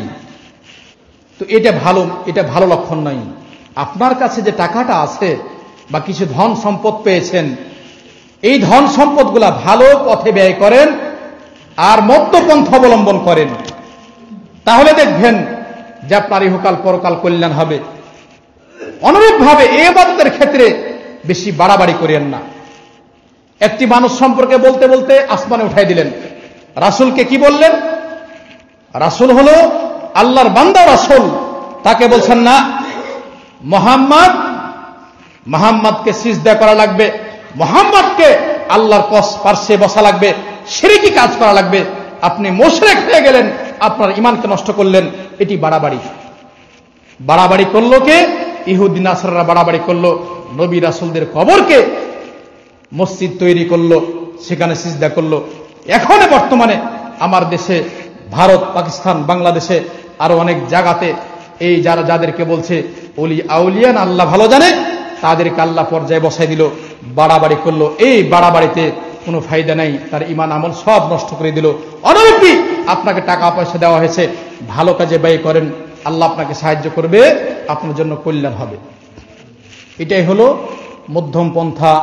তো এটা ভালো, এটা ভালো লক্ষণ নয়। আপনার কাছে যে টাকাটা আছে বা কিছু ধন সম্পদ পেয়েছেন, এই ধন সম্পদগুলা ভালো পথে ব্যয় করেন আর মধ্যপন্থা অবলম্বন করেন, তাহলে দেখবেন যে আপনার ইহকাল পরকাল কল্যাণ হবে। অনুরূপভাবে এই ইবাদতের ক্ষেত্রে বেশি বাড়াবাড়ি করেন না। একটি মানুষ সম্পর্কে বলতে বলতে আসমানে উঠাই দিলেন। রাসূলকে কি বললেন? রাসূল হলো আল্লাহর বান্দা রাসূল। তাকে বলছেন না মুহাম্মদ, মুহাম্মদকে সিজদা করা লাগবে, মুহাম্মদকে আল্লাহর পাশে বসা লাগবে, শিরকি কাজ করা লাগবে। আপনি মুশরিক হয়ে গেলেন, আপনার ঈমানকে নষ্ট করলেন। এটি বাড়াবাড়ি। বাড়াবাড়ি করলো কে? ইহুদি নাসারারা বাড়াবাড়ি করলো। নবী রাসূলদের কবরকে মসজিদ তৈরি করলো, সেখানে সিজদা করলো। এখন বর্তমানে আমার দেশে, ভারত, পাকিস্তান, বাংলাদেশে আরো অনেক জায়গাতে এই যারা যাদেরকে বলছে ওলি আউলিয়ান, আল্লাহ ভালো জানে, তাদেরকে আল্লাহ পর্যায়ে বসাই দিল, বাড়াবাড়ি করলো। এই বাড়াবাড়িতে কোনো ফায়দা নাই, তার ঈমান আমল সব নষ্ট করে দিল। অনুরূপী আপনাকে টাকা পয়সা দেওয়া হয়েছে, ভালো কাজে ব্যয় করেন, আল্লাহ আপনাকে সাহায্য করবে, আপনার জন্য কল্যাণ হবে। এটাই হলো মধ্যম পন্থা,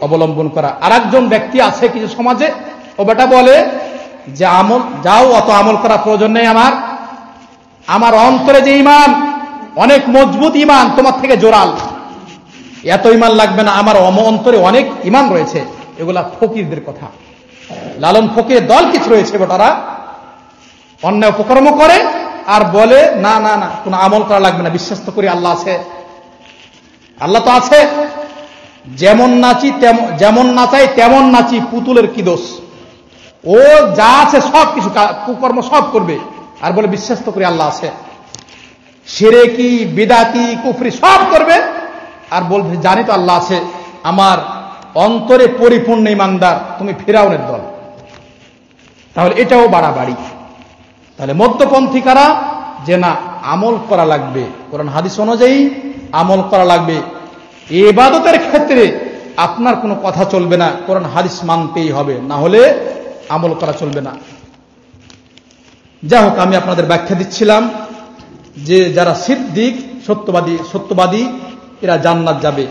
অবলম্বন করা। আর একজন ব্যক্তি আছে কিছু সমাজে, ও বেটা বলে যে আমল যাও, অত আমল করা প্রয়োজন নেই, আমার আমার অন্তরে যে ইমান অনেক মজবুত ইমান, তোমার থেকে জোরাল, এত ইমান লাগবে না, আমার অন্তরে অনেক ইমান রয়েছে। এগুলা ফকিরদের কথা। লালন ফকিরের দল কিছু রয়েছে, বেটারা অন্যায় উপকর্ম করে আর বলে না না না কোন আমল করা লাগবে না, বিশ্বাস তো করি আল্লাহ আছে, আল্লাহ তো আছে, যেমন নাচি তেমন যেমন নাচাই তেমন নাচি, পুতুলের কি দোষ, ও যা আছে সব কিছু কুকর্ম সব করবে আর বলে বিশ্বাস তো করি আল্লাহ আছে। শিরকি বিদাতি কুফরি সব করবে আর বলবে জানি তো আল্লাহ আছে, আমার অন্তরে পরিপূর্ণ ইমানদার। তুমি ফিরাউনের দল। তাহলে এটাও বাড়াবাড়ি। তাহলে মধ্যপন্থী কারা? যে না আমল করা লাগবে, কোরআন হাদিস অনুযায়ী আমল করা লাগবে। ইবাদতের ক্ষেত্রে আপনার কোনো কথা চলবে না, কোরআন হাদিস মানতেই হবে, না হলে আমল করা চলবে না। যাই হোক, আমি আপনাদের ব্যাখ্যা দিচ্ছিলাম যে যারা সিদ্দিক সত্যবাদী সত্যবাদী এরা জান্নাত যাবে।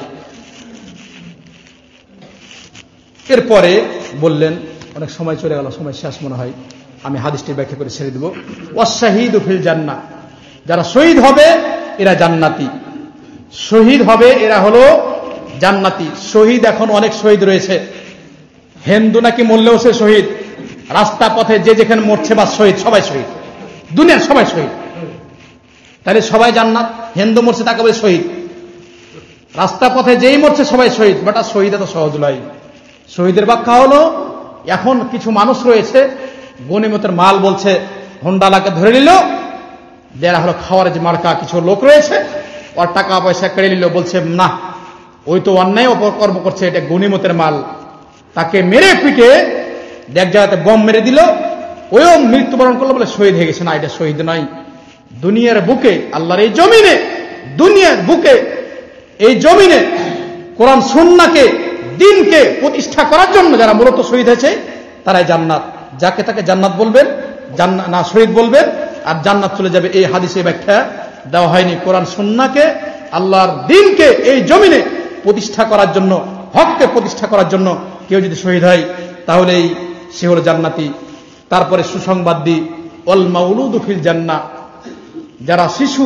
এরপরে বললেন, অনেক সময় চলে গেল, সময় শেষ মনে হয়, আমি হাদিসটি ব্যাখ্যা করে ছেড়ে দেব। ওয়াশাহিদু ফিল জান্নাহ, যারা শহীদ হবে এরা জান্নাতি। শহীদ হবে এরা হলো জান্নাতি। শহীদ এখন অনেক শহীদ রয়েছে, হিন্দু নাকি মরলেও সে শহীদ, রাস্তা পথে যে যেখানে মরছে বা শহীদ, সবাই শহীদ, দুনিয়ার সবাই শহীদ। তাহলে সবাই জান্নাত, হিন্দু মরছে তাকে বলে শহীদ, রাস্তা পথে যেই মরছে সবাই শহীদ। বেটা শহীদ এত সহজ নয়। শহীদের ব্যাখ্যা হলো, এখন কিছু মানুষ রয়েছে গনিমতের মাল বলছে, হোন্ডালাকে ধরে নিল, যারা হলো খাওয়ার যে মার্কা কিছু লোক রয়েছে, ওর টাকা পয়সা কেড়ে নিল, বলছে না ওই তো অন্যায় অপকর্ম করছে, এটা গনিমতের মাল। তাকে মেরে পিটে এক জায়গাতে বম মেরে দিল, ওইও মৃত্যুবরণ করলো, বলে শহীদ হয়ে গেছে। না, এটা শহীদ নয়। দুনিয়ার বুকে, আল্লাহর এই জমিনে, দুনিয়ার বুকে এই জমিনে কোরআন সুন্নাহকে দ্বীনকে প্রতিষ্ঠা করার জন্য যারা মূলত শহীদ হয়েছে তারাই জান্নাত। যাকে তাকে জান্নাত বলবেন, জান্নাত না শহীদ বলবেন, আর জান্নাত চলে যাবে। এই হাদিসে ব্যাখ্যা দেওয়া হয়নি। কোরআন সুন্নাহকে, আল্লাহর দ্বীনকে এই জমিনে প্রতিষ্ঠা করার জন্য, হককে প্রতিষ্ঠা করার জন্য কেউ যদি শহীদ হয় তাহলেই সে হল জান্নাতি। তারপরে সুসংবাদ দি, ওয়াল মাউলুদু ফিল জান্নাহ, যারা শিশু,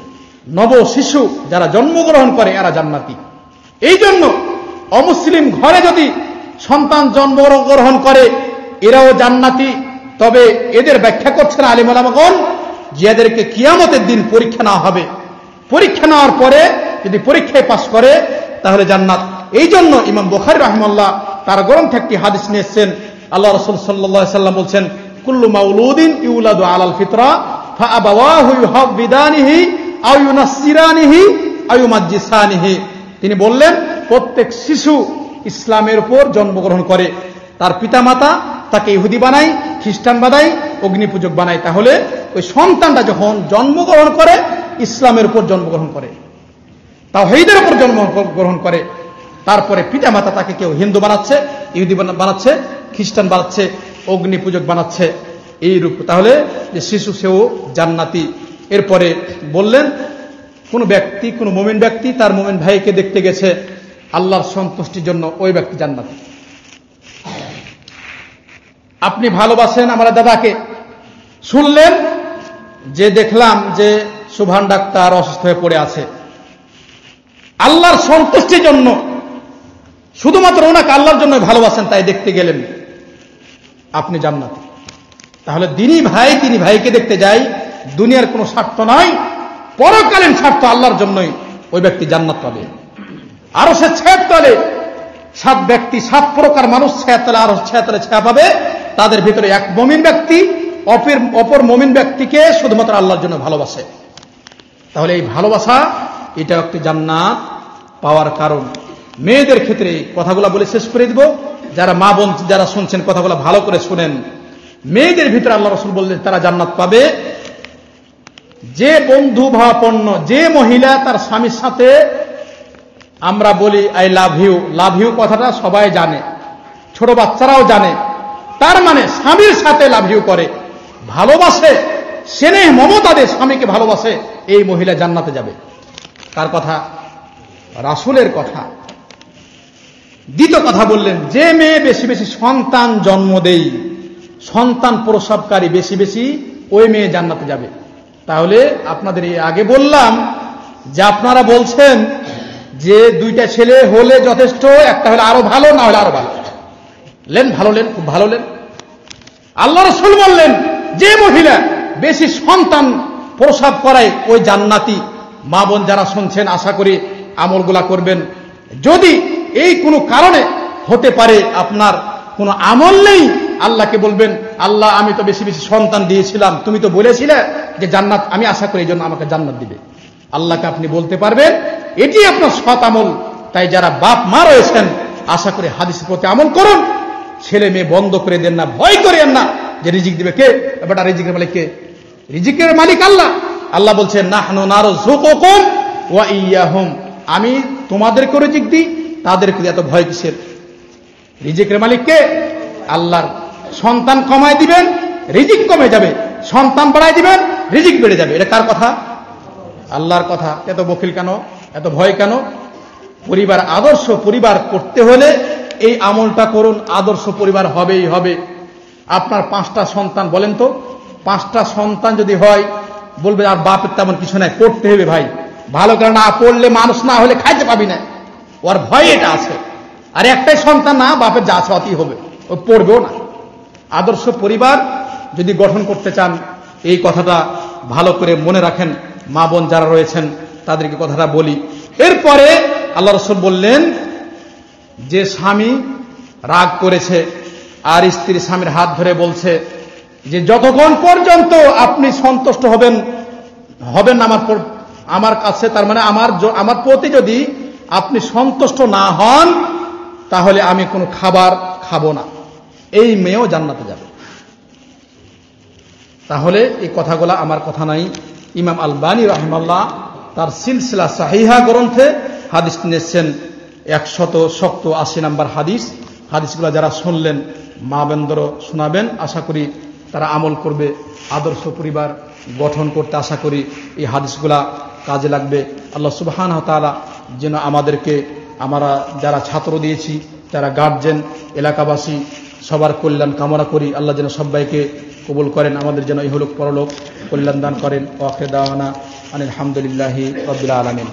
নব শিশু যারা জন্মগ্রহণ করে এরা জান্নাতি। এই জন্য অমুসলিম ঘরে যদি সন্তান জন্মগ্রহণ করে এরাও জান্নাতি। তবে এদের ব্যাখ্যা করছেন আলিম ওলামাগণ যে এদেরকে কিয়ামতের দিন পরীক্ষা নেওয়া হবে, পরীক্ষা নেওয়ার পরে যদি পরীক্ষায় পাস করে তাহলে জান্নাত। এই জন্য ইমাম বুখারী রাহিমাহুল্লাহ তার গ্রন্থে একটি হাদিস নিয়ে এসেছেন। আল্লাহ রাসূল সাল্লাল্লাহু আলাইহি ওয়াসাল্লাম বলছেন, কুল্লু মাউলুদিন ইউলাদু আলাল ফিতরা ফাআবাওয়াহু ইউহাব্বিদানিহি আও ইউনাসসিরানিহি আও ইউমাজ্জিসানিহি। তিনি বললেন, প্রত্যেক শিশু ইসলামের উপর জন্মগ্রহণ করে, তার পিতামাতা তাকে ইহুদি বানায়, খ্রিস্টান বানায়, অগ্নিপূজক বানায়। তাহলে ওই সন্তানটা যখন জন্মগ্রহণ করে ইসলামের উপর জন্মগ্রহণ করে, তাওহীদের উপর জন্মগ্রহণ করে, তারপরে পিতামাতা তাকে কেউ হিন্দু বানাচ্ছে, ইহুদি বানাচ্ছে, খ্রিস্টান বানাচ্ছে, অগ্নিপূজক বানাচ্ছে, এই রূপ। তাহলে যে শিশু সেও জান্নাতি। এরপরে বললেন, কোন ব্যক্তি, কোন মুমিন ব্যক্তি তার মুমিন ভাইকে দেখতে গেছে আল্লাহর সন্তুষ্টির জন্য, ওই ব্যক্তি জান্নাতি। আপনি ভালোবাসেন আমার দাদাকে, শুনলেন যে দেখলাম যে সুবহান ডাক্তার অসুস্থ হয়ে পড়ে আছে, আল্লাহর সন্তুষ্টির জন্য, শুধুমাত্র ওনাকে আল্লাহর জন্য ভালোবাসেন তাই দেখতে গেলেন, আপনি জান্নাতি। তাহলে দিনী ভাই তিনি ভাইকে দেখতে যাই, দুনিয়ার কোনো স্বার্থ নয়, পরকালীন স্বার্থ আল্লাহর জন্যই, ওই ব্যক্তি জান্নাত পাবে। আরো সে ছায়ার তলে সাত ব্যক্তি, সাত প্রকার মানুষ ছায়ার তলে, আরো ছায়ার তলে ছায়া পাবে। তাদের ভিতরে এক মুমিন ব্যক্তি অপর অপর মুমিন ব্যক্তিকে শুধুমাত্র আল্লাহর জন্য ভালোবাসে। তাহলে এই ভালোবাসা এটা একটি জান্নাত পাওয়ার কারণ। মেয়েদের ক্ষেত্রে কথাগুলো বলে শেষ করে দিব, যারা মা বোন যারা শুনছেন কথাগুলো ভালো করে শুনেন। মেয়েদের ভিতরে আল্লাহ রাসূল বললেন তারা জান্নাত পাবে যে বন্ধু ভাবাপন্ন, যে মহিলা তার স্বামীর সাথে, আমরা বলি I love you, love you কথাটা সবাই জানে, ছোট বাচ্চারাও জানে, তার মানে স্বামীর সাথে লাভ ইউ করে, ভালোবাসে, স্নেহ মমতা দিয়ে স্বামীকে ভালোবাসে, এই মহিলা জান্নাতে যাবে। কার কথা? রাসূলের কথা। দ্বিতীয় কথা বললেন, যে মেয়ে বেশি বেশি সন্তান জন্ম দেয়, সন্তান প্রসবকারী বেশি বেশি, ওই মেয়ে জান্নাতে যাবে। তাহলে আপনাদের এই আগে বললাম যে আপনারা বলছেন যে দুইটা ছেলে হলে যথেষ্ট, একটা হলে আরো ভালো, না হলে আরো ভালো। লেন, ভালো লেন, খুব ভালো লেন। আল্লাহ রাসূল বললেন যে মহিলা বেশি সন্তান প্রসব করায় ওই জান্নাতি। মা বোন যারা শুনছেন, আশা করি আমলগুলা করবেন। যদি এই কোনো কারণে হতে পারে আপনার কোনো আমল নেই, আল্লাহকে বলবেন, আল্লাহ আমি তো বেশি বেশি সন্তান দিয়েছিলাম, তুমি তো বলেছিলে যে জান্নাত, আমি আশা করি এই জন্য আমাকে জান্নাত দিবে। আল্লাহকে আপনি বলতে পারবেন, এটি আপনার সৎ আমল। তাই যারা বাপ মা রয়েছেন, আশা করি হাদিসের প্রতি আমল করুন। ছেলে মেয়ে বন্ধ করে দেন না, ভয় করেন না যে রিজিক দিবে কে, বেটা রিজিকের মালিক কে? রিজিকের মালিক আল্লাহ। আল্লাহ বলছেন নাহনু নারযুকুকুম ওয়া ইয়্যাহুম, আমি তোমাদেরকে রিজিক দিই, তাদেরকে এত ভয় কিসের? রিজিকের মালিক কে? আল্লাহর। সন্তান কমায় দিবেন, রিজিক কমে যাবে, সন্তান বাড়ায় দিবেন, রিজিক বেড়ে যাবে। এটা কার কথা? আল্লাহর কথা। এত বকিল কেন, এত ভয় কেন? পরিবার আদর্শ পরিবার করতে হলে এই আমলটা করুন, আদর্শ পরিবার হবেই হবে। আপনার পাঁচটা সন্তান, বলেন তো, পাঁচটা সন্তান যদি হয়, বলবে আর বাপের তেমন কিছু নাই, পড়তে হবে ভাই, ভালো করে না পড়লে মানুষ না হলে খাইতে পাবি না, ওর ভয় এটা আছে। আর একটাই সন্তান, না বাপের যা আছে অতি হবে, ও পড়বেও না। আদর্শ পরিবার যদি গঠন করতে চান, এই কথাটা ভালো করে মনে রাখেন। মা বোন যারা রয়েছেন তাদেরকে কথাটা বলি। এরপরে আল্লাহ রাসূল বললেন যে স্বামী রাগ করেছে আর স্ত্রী স্বামীর হাত ধরে বলছে যে যতক্ষণ পর্যন্ত আপনি সন্তুষ্ট হবেন হবেন আমার আমার কাছে, তার মানে আমার আমার প্রতি যদি আপনি সন্তুষ্ট না হন, তাহলে আমি কোনো খাবার খাবো না, এই মেয়েও জান্নাতে যাবে। তাহলে এই কথাগুলা আমার কথা নাই। ইমাম আলবানী রাহিমাহুল্লাহ তার সিলসিলা সাহিহা গ্রন্থে হাদিস নিয়েছেন একশত শক্ত আশি নাম্বার হাদিস। হাদিসগুলো যারা শুনলেন, মা বেন্দর শোনাবেন, আশা করি তারা আমল করবে। আদর্শ পরিবার গঠন করতে আশা করি এই হাদিসগুলা কাজে লাগবে। আল্লাহ সুবহানাহু ওয়া তাআলা যেন আমাদেরকে, আমরা যারা ছাত্র দিয়েছি, যারা গার্জেন, এলাকাবাসী, সবার কল্যাণ কামনা করি। আল্লাহ যেন সবাইকে কবুল করেন, আমাদের যেন ইহলোক পরলোক কল্যাণ দান করেন। ওয়া আখিরু দাওয়ানা আনিল হামদুলিল্লাহি রাব্বিল আলামিন।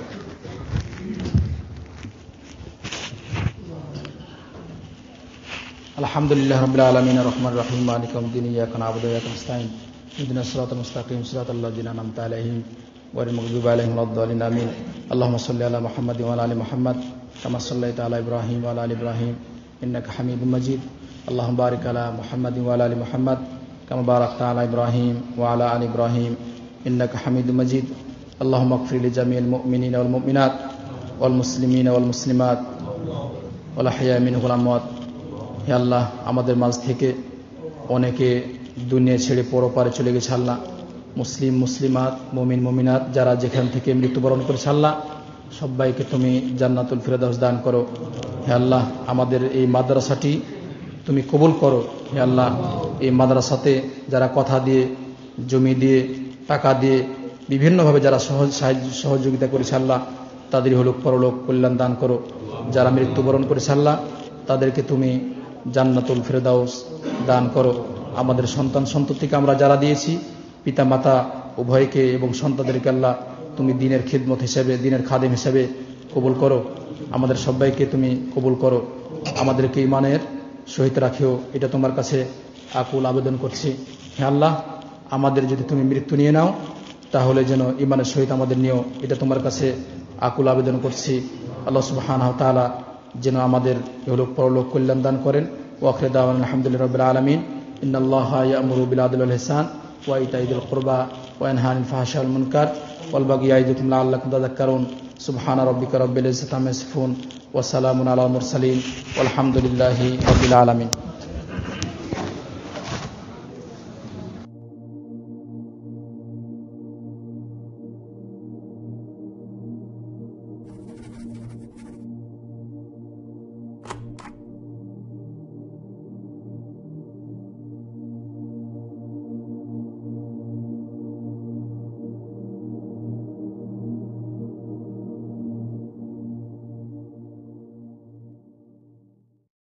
আলহামদুলিল্লাহি রাব্বিল আলামিন আর রহমানির রহিম মালিকি ইয়াউমিদ্দিন ইয়্যাকা না'বুদু ওয়া ইয়্যাকা নাস্তাঈন ইহদিনাস সিরাতাল মুস্তাকিম সিরাতাল লাযিনা আন'আমতা আলাইহিম গায়রিল মাগদুবি আলাইহিম ওয়ালাদ-দাল্লিন আমিন। আল্লাহুম্মা সাল্লি আলা মুহাম্মাদিন ওয়া আলা আলি মুহাম্মাদ কামা সাল্লাইতা আলা ইব্রাহিম ওয়া আলা আলি ইব্রাহিম ইন্নাকা হামিদুম মাজিদ। আল্লাহুম্মা বারিক আলা মুহাম্মাদিন ওয়া আলা আলি মুহাম্মাদ কামা বারাকতা আলা ইব্রাহিম ওয়া আলা আলি ইব্রাহিম ইন্নাকা হামিদুম মাজিদ। আল্লাহুম্মা ইগফির লিজামিল মুমিনিনা ওয়াল মুমিনাত ওয়াল মুসলিমিনা ওয়াল মুসলিমাত ওয়াল আহইয়া মিনহুম ওয়াল আমওয়াত। হে আল্লাহ, আমাদের মাঝ থেকে অনেকে দুনিয়া ছেড়ে পরপারে চলে গেছে আল্লাহ। মুসলিম মুসলিমাত, মুমিন মুমিনাত যারা যেখান থেকে মৃত্যুবরণ করেছে আল্লাহ, সবাইকে তুমি জান্নাতুল ফিরদাউস দান করো। হে আল্লাহ, আমাদের এই মাদ্রাসাটি তুমি কবুল করো। হে আল্লাহ, এই মাদ্রাসাতে যারা কথা দিয়ে, জমি দিয়ে, টাকা দিয়ে, বিভিন্নভাবে যারা সহজ সাহায্য সহযোগিতা করেছে আল্লাহ, তাদের হলুক পরলোক কল্যাণ দান করো। যারা মৃত্যুবরণ করেছে আল্লাহ, তাদেরকে তুমি জান্নাতুল ফিরদাউস দান করো। আমাদের সন্তান সন্ততিকে আমরা যারা দিয়েছি, পিতা মাতা উভয়কে এবং সন্তানদেরকে আল্লাহ তুমি দিনের খিদমত হিসেবে, দিনের খাদেম হিসেবে কবুল করো। আমাদের সবাইকে তুমি কবুল করো। আমাদেরকে ইমানের সহিত রাখিও, এটা তোমার কাছে আকুল আবেদন করছি। হে আল্লাহ, আমাদের যদি তুমি মৃত্যু নিয়ে নাও, তাহলে যেন ইমানের সহিত আমাদের নিও, এটা তোমার কাছে আকুল আবেদন করছি। আল্লাহ সুবহানাহু ওয়া তাআলা যেন আমাদের ইহলোক পরলোক কল্যাণ দান করেন। ওয়া আখিরু দাওয়ানা আলহামদুলিল্লাহি রাব্বিল আলামিন। ইন্নাল্লাহা ইয়া'মুরু বিল আদলি ওয়াল ইহসান ওয়া ইতা'i যিল কুরবা ওয়া ইয়ানহা আনিল ফাহশা'i ওয়াল মুনকার ওয়াল বাগyi ইয়া'iযুকুম লা'আল্লাকুম তাযাক্কারুন। সুবহানা রাব্বিকা রাব্বিল ইজ্জাতি আম্মা ইয়াসিফুন ওয়া সালামুন আলাল মুরসালিন ওয়াল হামদুলিল্লাহি রাব্বিল আলামিন।